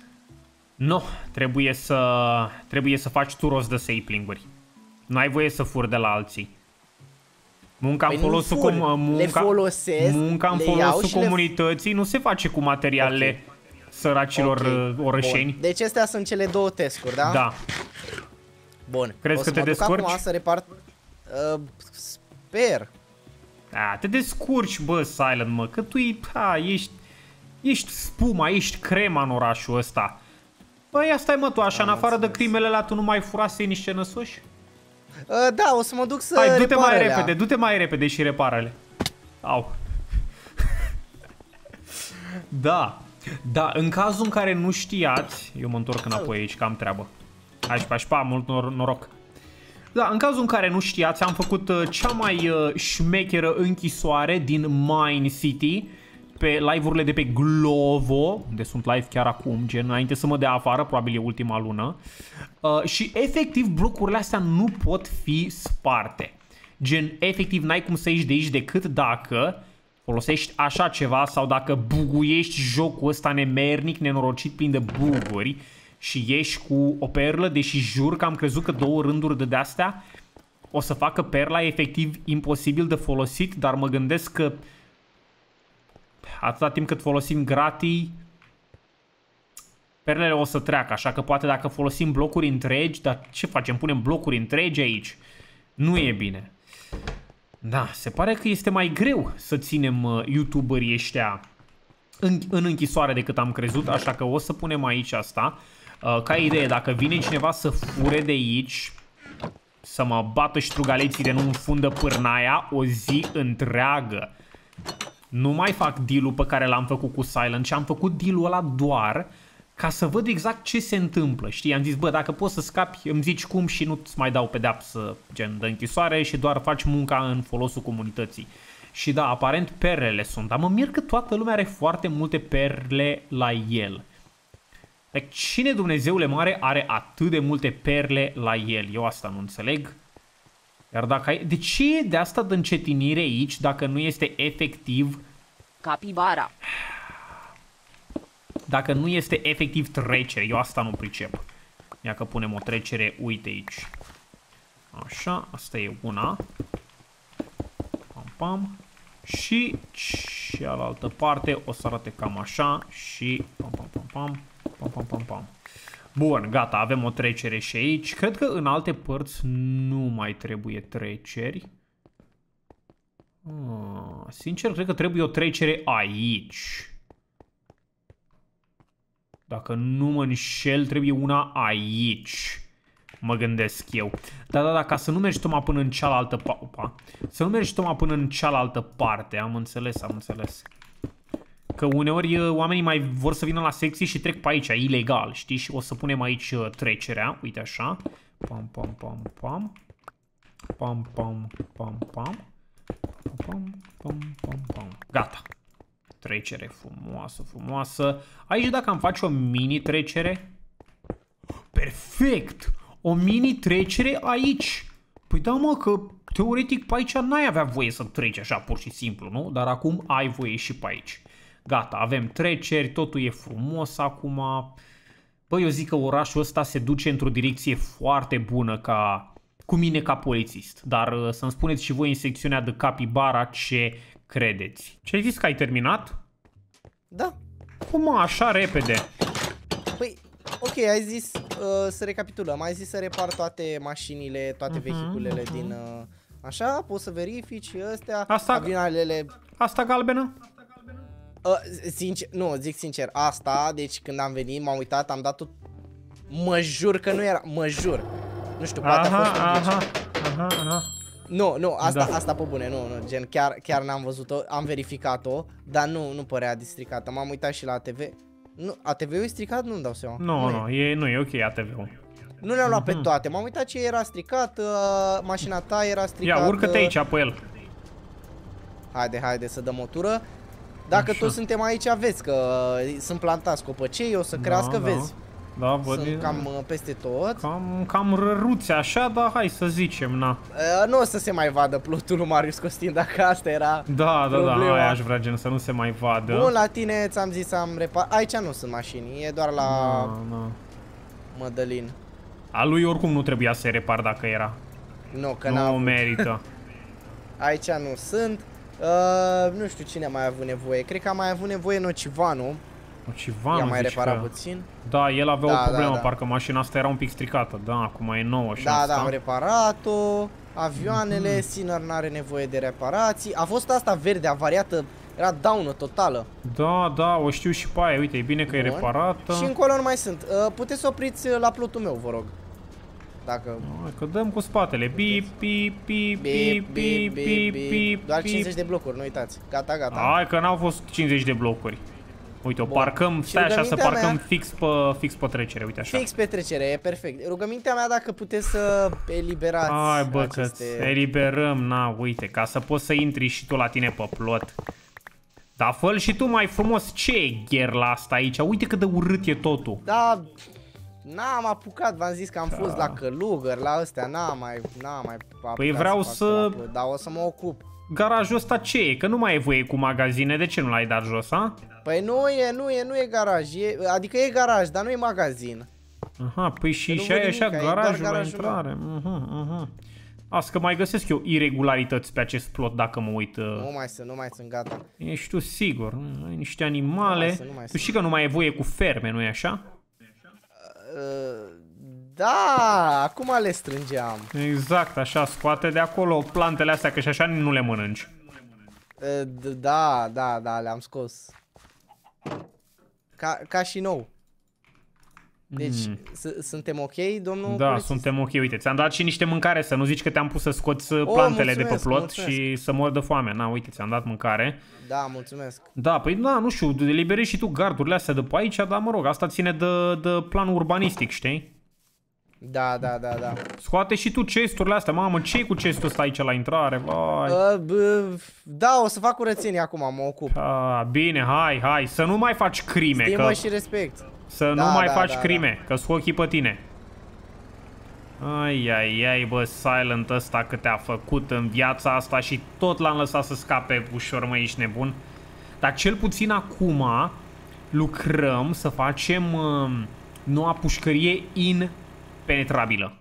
Nu, trebuie să, trebuie să faci tu rost de sapling-uri. Nu ai voie să furi de la alții. Munca Păi în nu folosul, fur, com munca, le folosesc, munca în le iau folosul și le- comunității nu se face cu materialele săracilor Ok, uh, orășeni. Bun. Deci astea sunt cele două testuri, da? Da. Bun. Crezi O că să te mă duc descurci? acum să repar... Uh, sper. Da, te descurci, bă, Silent, mă, că tu ha, ești, ești spuma, ești crema în orașul ăsta. Băi, ia stai, mă, tu așa, Am în afară de înțeles. crimele alea, tu nu mai furase niște năsoși? Uh, da, o să mă duc să Hai, du-te repar mai alea. repede, du-te mai repede și repară-le. Au. Da. Da, în cazul în care nu știați, eu mă întorc înapoi aici, că am treabă. Hai și pașpa, mult nor noroc. Da, în cazul în care nu știați, am făcut uh, cea mai uh, șmecheră închisoare din Mine City pe live-urile de pe Glovo, unde sunt live chiar acum, gen înainte să mă dea afară, probabil e ultima lună. Uh, și efectiv blocurile astea nu pot fi sparte. Gen, efectiv n-ai cum să ieși de aici decât dacă folosești așa ceva sau dacă buguiești jocul ăsta nemernic, nenorocit, plin de buguri și ieși cu o perlă, deși jur că am crezut că două rânduri de de-astea o să facă perla efectiv imposibil de folosit, dar mă gândesc că atâta timp cât folosim gratii, perlele o să treacă, așa că poate dacă folosim blocuri întregi, dar ce facem? Punem blocuri întregi aici? Nu e bine. Da, se pare că este mai greu să ținem uh, youtuberii ăștia în, în închisoare decât am crezut, așa că o să punem aici asta. Uh, ca idee, dacă vine cineva să fure de aici, să mă bată ștrugaleții de nu înfundă pârnaia o zi întreagă. Nu mai fac deal-ul pe care l-am făcut cu Silent, ci am făcut deal-ul ăla doar ca să văd exact ce se întâmplă, știi? Am zis, bă, dacă poți să scapi, îmi zici cum și nu-ți mai dau pedeapsă gen de închisoare și doar faci munca în folosul comunității. Și da, aparent perlele sunt, dar mă mir că toată lumea are foarte multe perle la el. Deci cine Dumnezeule mare are atât de multe perle la el? Eu asta nu înțeleg. Iar dacă ai... De ce e de asta de încetinire aici dacă nu este efectiv... Capibara. Dacă nu este efectiv trecere, eu asta nu pricep. Ia că punem o trecere, uite aici. Așa, asta e una. Pam, pam. Și cealaltă parte o să arate cam așa și pam, pam, pam, pam, pam, pam, pam, pam. Bun, gata, avem o trecere și aici. Cred că în alte părți nu mai trebuie treceri. Ah, sincer, cred că trebuie o trecere aici. Dacă nu mă înșel, trebuie una aici. Mă gândesc eu. Da, da, da, ca să nu mergi tocmai până în cealaltă parte. Opa. Să nu mergi tocmai până în cealaltă parte. Am înțeles, am înțeles. Că uneori oamenii mai vor să vină la secții și trec pe aici, ilegal, știi? Și o să punem aici trecerea. Uite așa. Pam, pam, pam, pam. Pam, pam, pam, pam. Pam, pam, pam, pam. Gata. Trecere frumoasă, frumoasă. Aici dacă am face o mini trecere. Perfect! O mini trecere aici. Păi da, mă, că teoretic pe aici n-ai avea voie să treci așa pur și simplu, nu? Dar acum ai voie și pe aici. Gata, avem treceri, totul e frumos acum. Bă, eu zic că orașul ăsta se duce într-o direcție foarte bună ca... cu mine ca polițist. Dar să-mi spuneți și voi în secțiunea de Capybara ce credeți. Ce ai zis că ai terminat? Da. Cum așa repede? Păi, ok, ai zis uh, să recapitulăm. Ai zis să repar toate mașinile, toate uh-huh, vehiculele uh-huh. din... Uh, așa, poți să verifici astea, asta, avionalele... Asta galbenă? Uh, sincer, nu, zic sincer, asta, deci când am venit, m-am uitat, am dat tot... Mă jur că nu era, mă jur. Nu știu, poate aha, a fost aha, aha, aha. Nu, nu, asta, da. asta pe bune, nu, nu, gen, chiar, chiar n-am văzut-o, am verificat-o, dar nu, nu părea districată. M-am uitat și la A T V. Nu, A T V-ul e stricat? Nu-mi dau seama. Nu, nu, e, nu e ok A T V-ul. Nu le-am luat mm-hmm. pe toate, m-am uitat ce era stricat, uh, mașina ta era stricată. Ia, urcă-te aici pe el. Haide, haide să dăm o tură. Dacă așa. toți suntem aici, vezi că sunt plantați copăcei, o să crească, da, vezi. Da, văd. Sunt cam uh, peste tot. Cam, cam răruțe așa, dar hai să zicem, na. Uh, nu o să se mai vadă plotul lui Marius Costin, dacă asta era Da, da, problema. da, aia aș vrea gen să nu se mai vadă. Bun, la tine ți-am zis să am repar... Aici nu sunt mașini, e doar la da, da. Mădălin. A lui oricum nu trebuia să-i repar dacă era. Nu, că nu n-a avut. merită. Aici nu sunt. Uh, nu știu cine a mai avut nevoie. Cred că a mai avut nevoie Nocivanu. Nocivanu, I-a mai reparat că... puțin. Da, el avea da, o problemă, da, da. parcă mașina asta era un pic stricată. Da, acum e nouă și Da, asta. da, am reparat-o. Avioanele, mm-hmm. Sinner n-are nevoie de reparații. A fost asta verde, avariată, era daună totală. Da, da, o știu și pe aia. Uite, e bine că Bun. e reparată. Și încolo nu mai sunt. Uh, puteți să opriți la plotul meu, vă rog. Dacă... Hai, că dăm cu spatele. Bip, bip, bip, bip, bip, bip, bip. Doar cincizeci de blocuri, nu uitați. Gata, gata. Hai că n-au fost cincizeci de blocuri. Uite, o Bun. parcăm, stai așa să parcăm mea... fix pe, fix pe trecere, uite așa. Fix pe trecere, e perfect. Rugămintea mea dacă puteți să eliberați Hai bă, aceste... că eliberăm, na, uite, ca să poți să intri și tu la tine pe plot. Dar fă-l și tu mai frumos, ce e gherla asta aici? Uite cât de urât e totul. Da, n-am apucat, v-am zis că am da. fost la călugări, la astea, n-am mai, n-am mai apucat. Păi vreau să... să... Dar o să mă ocup. Garajul ăsta ce e? Că nu mai e voie cu magazine, de ce nu l-ai dat jos, a? Păi nu e, nu e, nu e garaj, e, adică e garaj, dar nu e magazin. Aha, păi și, și ai așa garajul la intrare. Uh-huh, uh-huh. Asta că mai găsesc eu irregularități pe acest plot dacă mă uit. Uh... Nu mai sunt, nu mai sunt, gata. Ești tu sigur, ai niște animale. Nu sunt, nu mai tu știi că nu mai e voie cu ferme, nu-i așa? Uh, da, acum le strângeam. Exact, așa, scoate de acolo plantele astea, că și așa nu le mănânci. Uh, da, da, da, le-am scos. Ca, ca și nou. Deci, mm. suntem ok, domnul Da, polițist? suntem ok. Uite, ți-am dat și niște mâncare, să nu zici că te-am pus să scoți oh, plantele de pe plot mulțumesc. Și să mor de foame. Na, uite, ți-am dat mâncare. Da, mulțumesc. Da, păi da, nu știu, eliberezi și tu gardurile astea de pe aici, dar mă rog, asta ține de, de planul urbanistic, știi? Da, da, da, da. Scoate și tu chesturile astea, mamă, ce-i cu chestul ăsta aici la intrare? Vai. Uh, b- da, o să fac curățenie acum, mă ocup. A, bine, hai, hai, să nu mai faci crime. Stimă că... și respect. Să da, nu mai da, faci da, crime, da. că scu ochii pe tine. Ai, ai, ai, bă, Silent ăsta cât te-a făcut în viața asta și tot l-am lăsat să scape ușor, mă, ești nebun. Dar cel puțin acum lucrăm să facem uh, noua pușcărie impenetrabilă.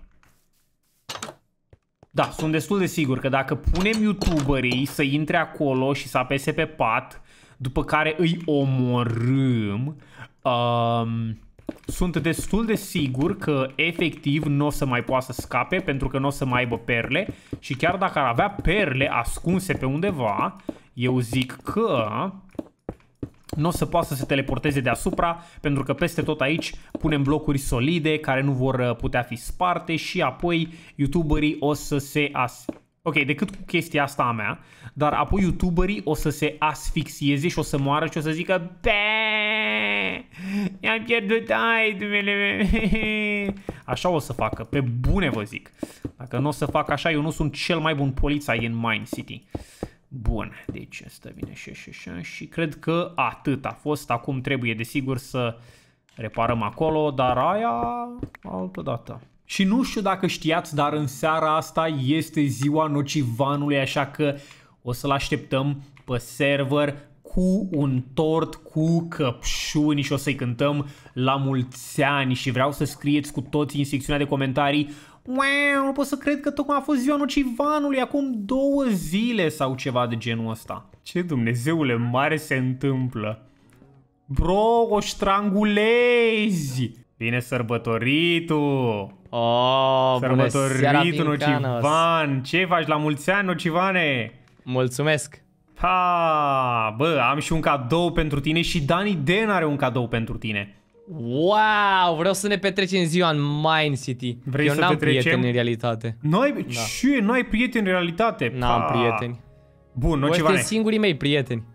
Da, sunt destul de sigur că dacă punem youtuberii să intre acolo și să apese pe pat, după care îi omorâm, um, sunt destul de sigur că efectiv nu o să mai poată să scape pentru că nu o să mai aibă perle și chiar dacă ar avea perle ascunse pe undeva, eu zic că nu o să poată să se teleporteze deasupra pentru că peste tot aici punem blocuri solide care nu vor putea fi sparte și apoi youtuberii o să se as... Ok, decât cu chestia asta a mea, dar apoi youtuberii o să se asfixieze și o să moară și o să zică Beee, i-am pierdut itemele. Așa o să facă, pe bune vă zic. Dacă nu o să fac așa, eu nu sunt cel mai bun polițai în Mine City. Bun, deci asta vine și așa, așa și cred că atât a fost. Acum trebuie desigur să reparăm acolo, dar aia altă dată. Și nu știu dacă știați, dar în seara asta este ziua Nocivanului, așa că o să-l așteptăm pe server cu un tort cu căpșuni și o să-i cântăm la mulți ani și vreau să scrieți cu toții în secțiunea de comentarii: wow, nu pot să cred că tocmai a fost ziua Nocivanului acum două zile sau ceva de genul ăsta. Ce Dumnezeule mare se întâmplă? Bro, o strangulezi! Bine sărbătoritul! Oh, Sărbătoritul Nocivan! Ce faci la mulți ani, Nocivane? Mulțumesc! Ha, bă, am și un cadou pentru tine și Dani Den are un cadou pentru tine. Wow, vreau să ne petrecem ziua în Mine City. Vrei Eu să n-am petrecem? prieteni în realitate. Noi, Da. ce, n-ai prieteni în realitate? N-am Pa. prieteni. Bun, Voi Nocivane. sunteți singurii mei prieteni.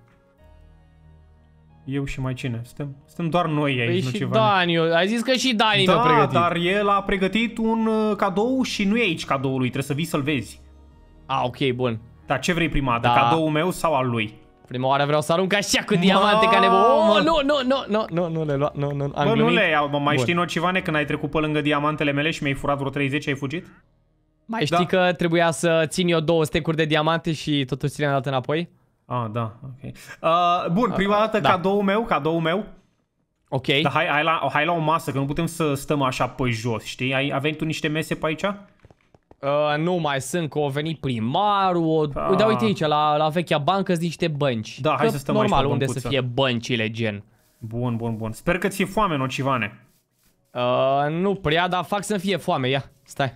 Eu și mai cine? Suntem, suntem doar noi aici, Păi și Nocivane. Dani, ai zis că și Dani Da, mi-a pregătit. dar el a pregătit un uh, cadou și nu e aici cadoul lui, trebuie să vii să-l vezi. Ah, ok, bun. Dar ce vrei prima dată, Da. cadoul meu sau al lui? Prima oară vreau să arunc așa cu diamante ca nebun. Oh, nu, nu, nu, nu, nu, nu le lua, nu, nu, am Bă, nu glumit. le iau, mă, mai Bun. știi, Nocivane, când ai trecut pe lângă diamantele mele și mi-ai furat vreo treizeci, ai fugit? Mai știi Da. că trebuia să țin eu două stecuri de diamante și totuși ți le-am dat înapoi? Ah, da, ok. Uh, bun, prima dată da. cadoul meu, cadoul meu. Ok. Dar hai, hai, la, hai la o masă, că nu putem să stăm așa pe jos, știi? Ai, avem tu niște mese pe aici? Uh, nu mai sunt, că a venit primarul. Ah. Da, uite aici, la, la vechea bancă sunt niște bănci. Da, hai Că să stăm aici normal, pe unde băncuță. să fie băncile, gen. Bun, bun, bun. Sper că ți-e foame, Nocivane. Uh, nu prea, dar fac să-mi fie foame, ia, stai.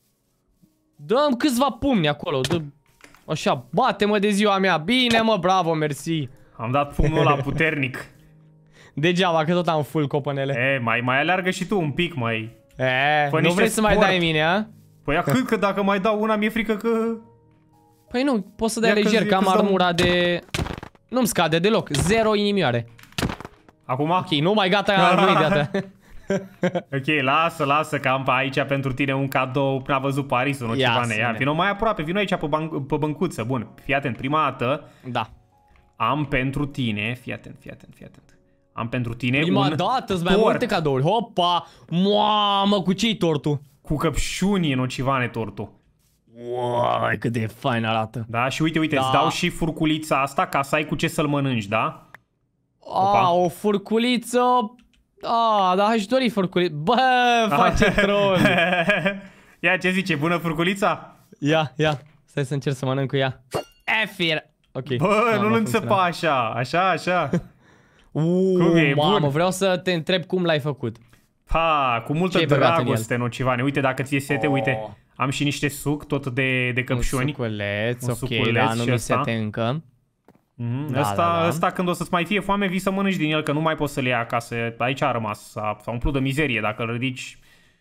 Dă-mi câțiva pumni acolo, dă... Așa, bate-mă de ziua mea. Bine, mă, bravo, mersi. Am dat pumnul ăla puternic. Degeaba, că tot am full copanele. E, mai, mai aleargă și tu un pic, mai. E, Fă nu niște vrei să mai sport. dai mine, a? Păi ia cât că dacă mai dau una, mi-e frică că... Păi nu, poți să dai Ia că- lejer, ia că am că-ți dau- armura de... Nu-mi scade deloc, zero inimioare. Acum? Ok, nu mai gata, nu-i gata. Ok, lasă, lasă, că am pe aici pentru tine un cadou. N-a văzut Parisul, Nocivane. Ia, să-ne. vino mai aproape, vino aici pe, ban- pe băncuță. Bun, fii atent, prima dată Da. am pentru tine, fii atent, fii atent, fii atent. Am pentru tine Prima un dată îți mai tort multe cadouri. Hopa! Mamă, cu ce-i tortul? cu căpșuni, Nocivane, tortul. Wow, cât de fain arată. Da? Și uite, uite, Da. îți dau și furculița asta ca să ai cu ce să-l mănânci, da? A, o furculiță... A, dar aș dori furculiță. Bă, face troll. Ia, ce zice, bună furculița? Ia, ia. Stai să încerc să mănânc cu ea. Efir. Ok. Bă, Da, nu-l n-a înțepa funcționat. așa, așa, așa. Uuu, Cum e, mamă, bun? vreau să te întreb cum l-ai făcut. Ha, cu multă Ce-ai băgat în dragoste, Nocivane. Uite, dacă ți-e sete, Oh. uite, am și niște suc, tot de, de Un căpșuni. suculeț, Un ok, suculeț da, nu și mi se ăsta. te încă. Mm, Da, ăsta, da, da. ăsta, când o să-ți mai fie foame, vii să mănânci din el, că nu mai poți să-l iei acasă. Aici a rămas, s-a, s-a umplut de mizerie, dacă îl ridici.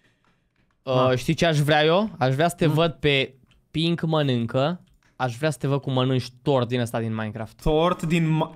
Uh, știi ce aș vrea eu? Aș vrea să Mm. te văd pe Pink mănâncă. Aș vrea să te văd cum mănânci tort din ăsta din Minecraft. Tort din... Ma-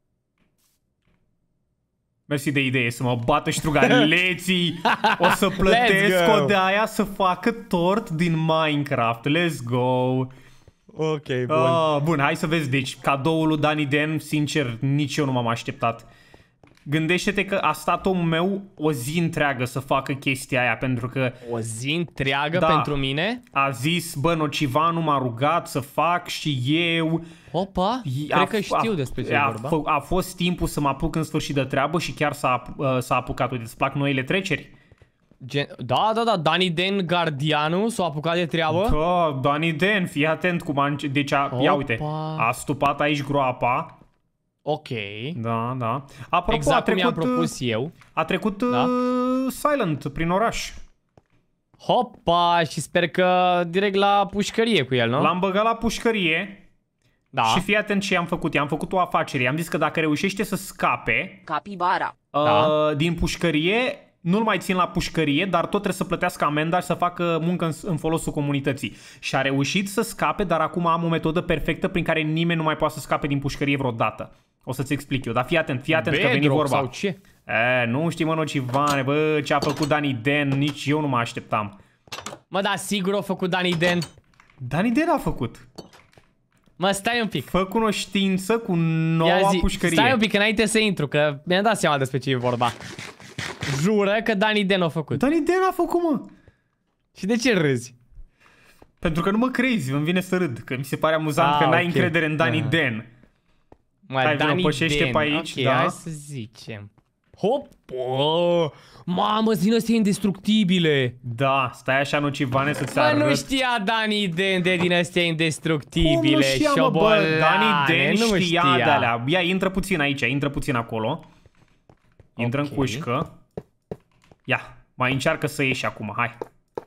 Mersi de idee, să mă bată ștrugaleții. O să plătesc Let's go. o de aia să facă tort din Minecraft. Let's go. Ok, Ah, bun, hai să vezi. Deci, cadoul lui Dani Den, sincer, nici eu nu m-am așteptat. Gândește-te că a stat omul meu o zi întreagă să facă chestia aia, pentru că O zi întreagă Da. pentru mine? a zis, bă, Nocivanu m-a rugat să fac și eu. Opa, A- cred că știu a- despre ce e a, vorba. fă- a fost timpul să mă apuc în sfârșit de treabă și chiar s-a, uh, s-a apucat. Uite, îți plac noile treceri? Gen... Da, da, da, Dani Den Gardianu s-a apucat de treabă. Da, Dani Den, fii atent cum a înce- Deci, a, ia uite, Opa. a stupat aici groapa. Ok. Da, da. Apropo, Exact a cum mi-am trecut, propus eu. a trecut Da. uh, Silent prin oraș. Hopa, și sper că direct la pușcărie cu el, nu? L-am băgat la pușcărie. Da. Și fii atent ce am făcut. I-am făcut o afacere. I-am zis că dacă reușește să scape Capibara. uh, Da. din pușcărie, nu-l mai țin la pușcărie, dar tot trebuie să plătească amenda și să facă muncă în, în folosul comunității. Și a reușit să scape, dar acum am o metodă perfectă prin care nimeni nu mai poate să scape din pușcărie vreodată. O să-ți explic eu, dar fii atent, fii atent că veni Bedrock vorba. sau ce? E, nu știi, mă, Nocivane, bă, ce a făcut Dani Den, nici eu nu mă așteptam. Mă, da, sigur a făcut Dani Den. Dani Den a făcut. Mă, stai un pic. Fă cunoștință cu Ia noua zi, pușcărie. stai un pic înainte să intru, că mi-am dat seama despre ce e vorba. Jură că Dani Den a făcut. Dani Den a făcut, mă. Și de ce râzi? Pentru că nu mă crezi, îmi vine să râd, că mi se pare amuzant Ah, că n-ai ok. încredere în Danny Aha. Dan. Mai Hai, Danny vină, pășește Dan. pe aici, Ok, da. hai să zicem. Hop! Oh, mamă, zi astea indestructibile. Da, stai așa, nocivane, să-ți Bă, arăt. nu știa Danny Dan de din astea indestructibile. Cum nu știa, mă, bă, șobolane, Danny Dan nu știa, știa. de alea. Ia, intră puțin aici, intră puțin acolo. Intră Ok. în cușcă. Ia, mai încearcă să ieși acum, hai.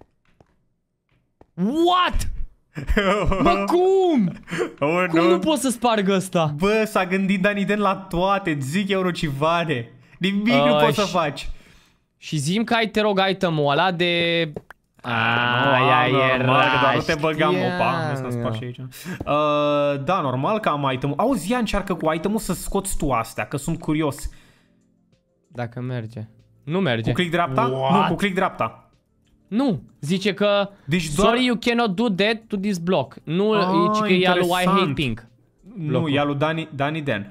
What? Bă, cum? Oh, Cum nu pot să sparg ăsta? Bă, s-a gândit Danny Dan la toate, îți zic eu, nocivane. Nimic nu Uh, poți să și- faci. Și zi-mi că ai, te rog, item-ul ăla de... Nu, Aia am, normal, era, că doar nu te băgam, știam opa, vezi că eu. spar și aici. Uh, da, normal că am item-ul. Auzi, ia încearcă cu item-ul să scoți tu astea, că sunt curios. Dacă merge. Nu merge. Cu click dreapta? What? Nu, cu click dreapta. Nu, zice că Deci doar- sorry you cannot do that to this block. Nu, Ah, zice că e al lui I hate interesant. pink. Nu, Blocul. e al lui Danny, Danny Dan.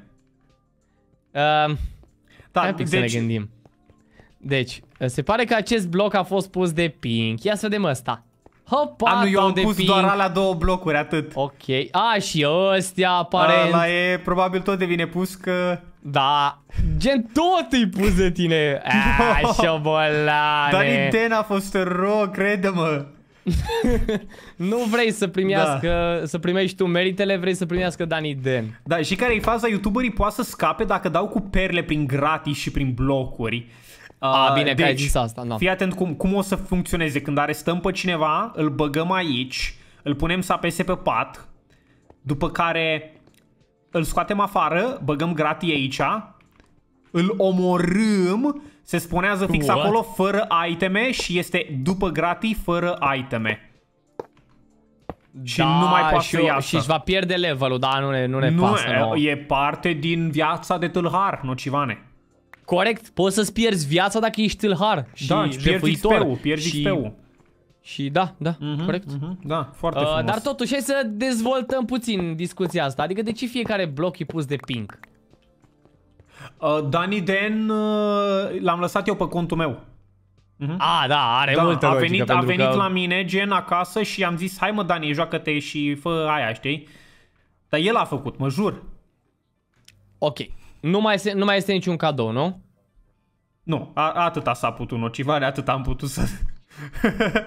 Uh, Da, hai un pic să ne gândim. Deci, se pare că acest bloc a fost pus de pink. Ia să vedem ăsta. Hopa, A, nu, eu am de pus pink. doar alea două blocuri, atât. Ok. A, și ăstea aparent. Ăla e, probabil tot devine pus că... Da. Gen tot îi pus de tine. A, șobolane. Danny Dan a fost rău, crede-mă. Nu vrei să primească, să primești tu meritele, vrei să primească Danny Dan. Da, și care e faza? YouTuberii poate să scape dacă dau cu perle prin gratis și prin blocuri. A, Uh, bine că ai zis asta, da. Fii atent cum, cum o să funcționeze. Când arestăm pe cineva, îl băgăm aici, îl punem să apese pe pat, după care îl scoatem afară, băgăm gratii aici, îl omorâm, se spunează fix What? acolo, fără iteme și este după gratii, fără iteme. Și nu mai poate și să o- iasă. Și își va pierde levelul, da, nu ne, nu ne Nu, pasă nouă. e parte din viața de tâlhar, nocivane. Corect, poți să-ți pierzi viața dacă ești tâlhar și Da, îți pierzi X jefuitor. P-ul, pierzi și, X P-ul. Și da, da, Mhm, corect. mhm, da, foarte Uh, frumos. dar totuși, hai să dezvoltăm puțin discuția asta. Adică de ce fiecare bloc e pus de pink? Uh, Danny Dan uh, l-am lăsat eu pe contul meu. A, da, are Da, multă a logică, venit, a pentru venit că... la mine, gen, acasă și am zis, hai mă, Dani, joacă-te și fă aia, știi? Dar el a făcut, mă jur. Ok, nu mai, este, nu mai este niciun cadou, nu? Nu, a, atâta s-a putut, nocivare, atât am putut să...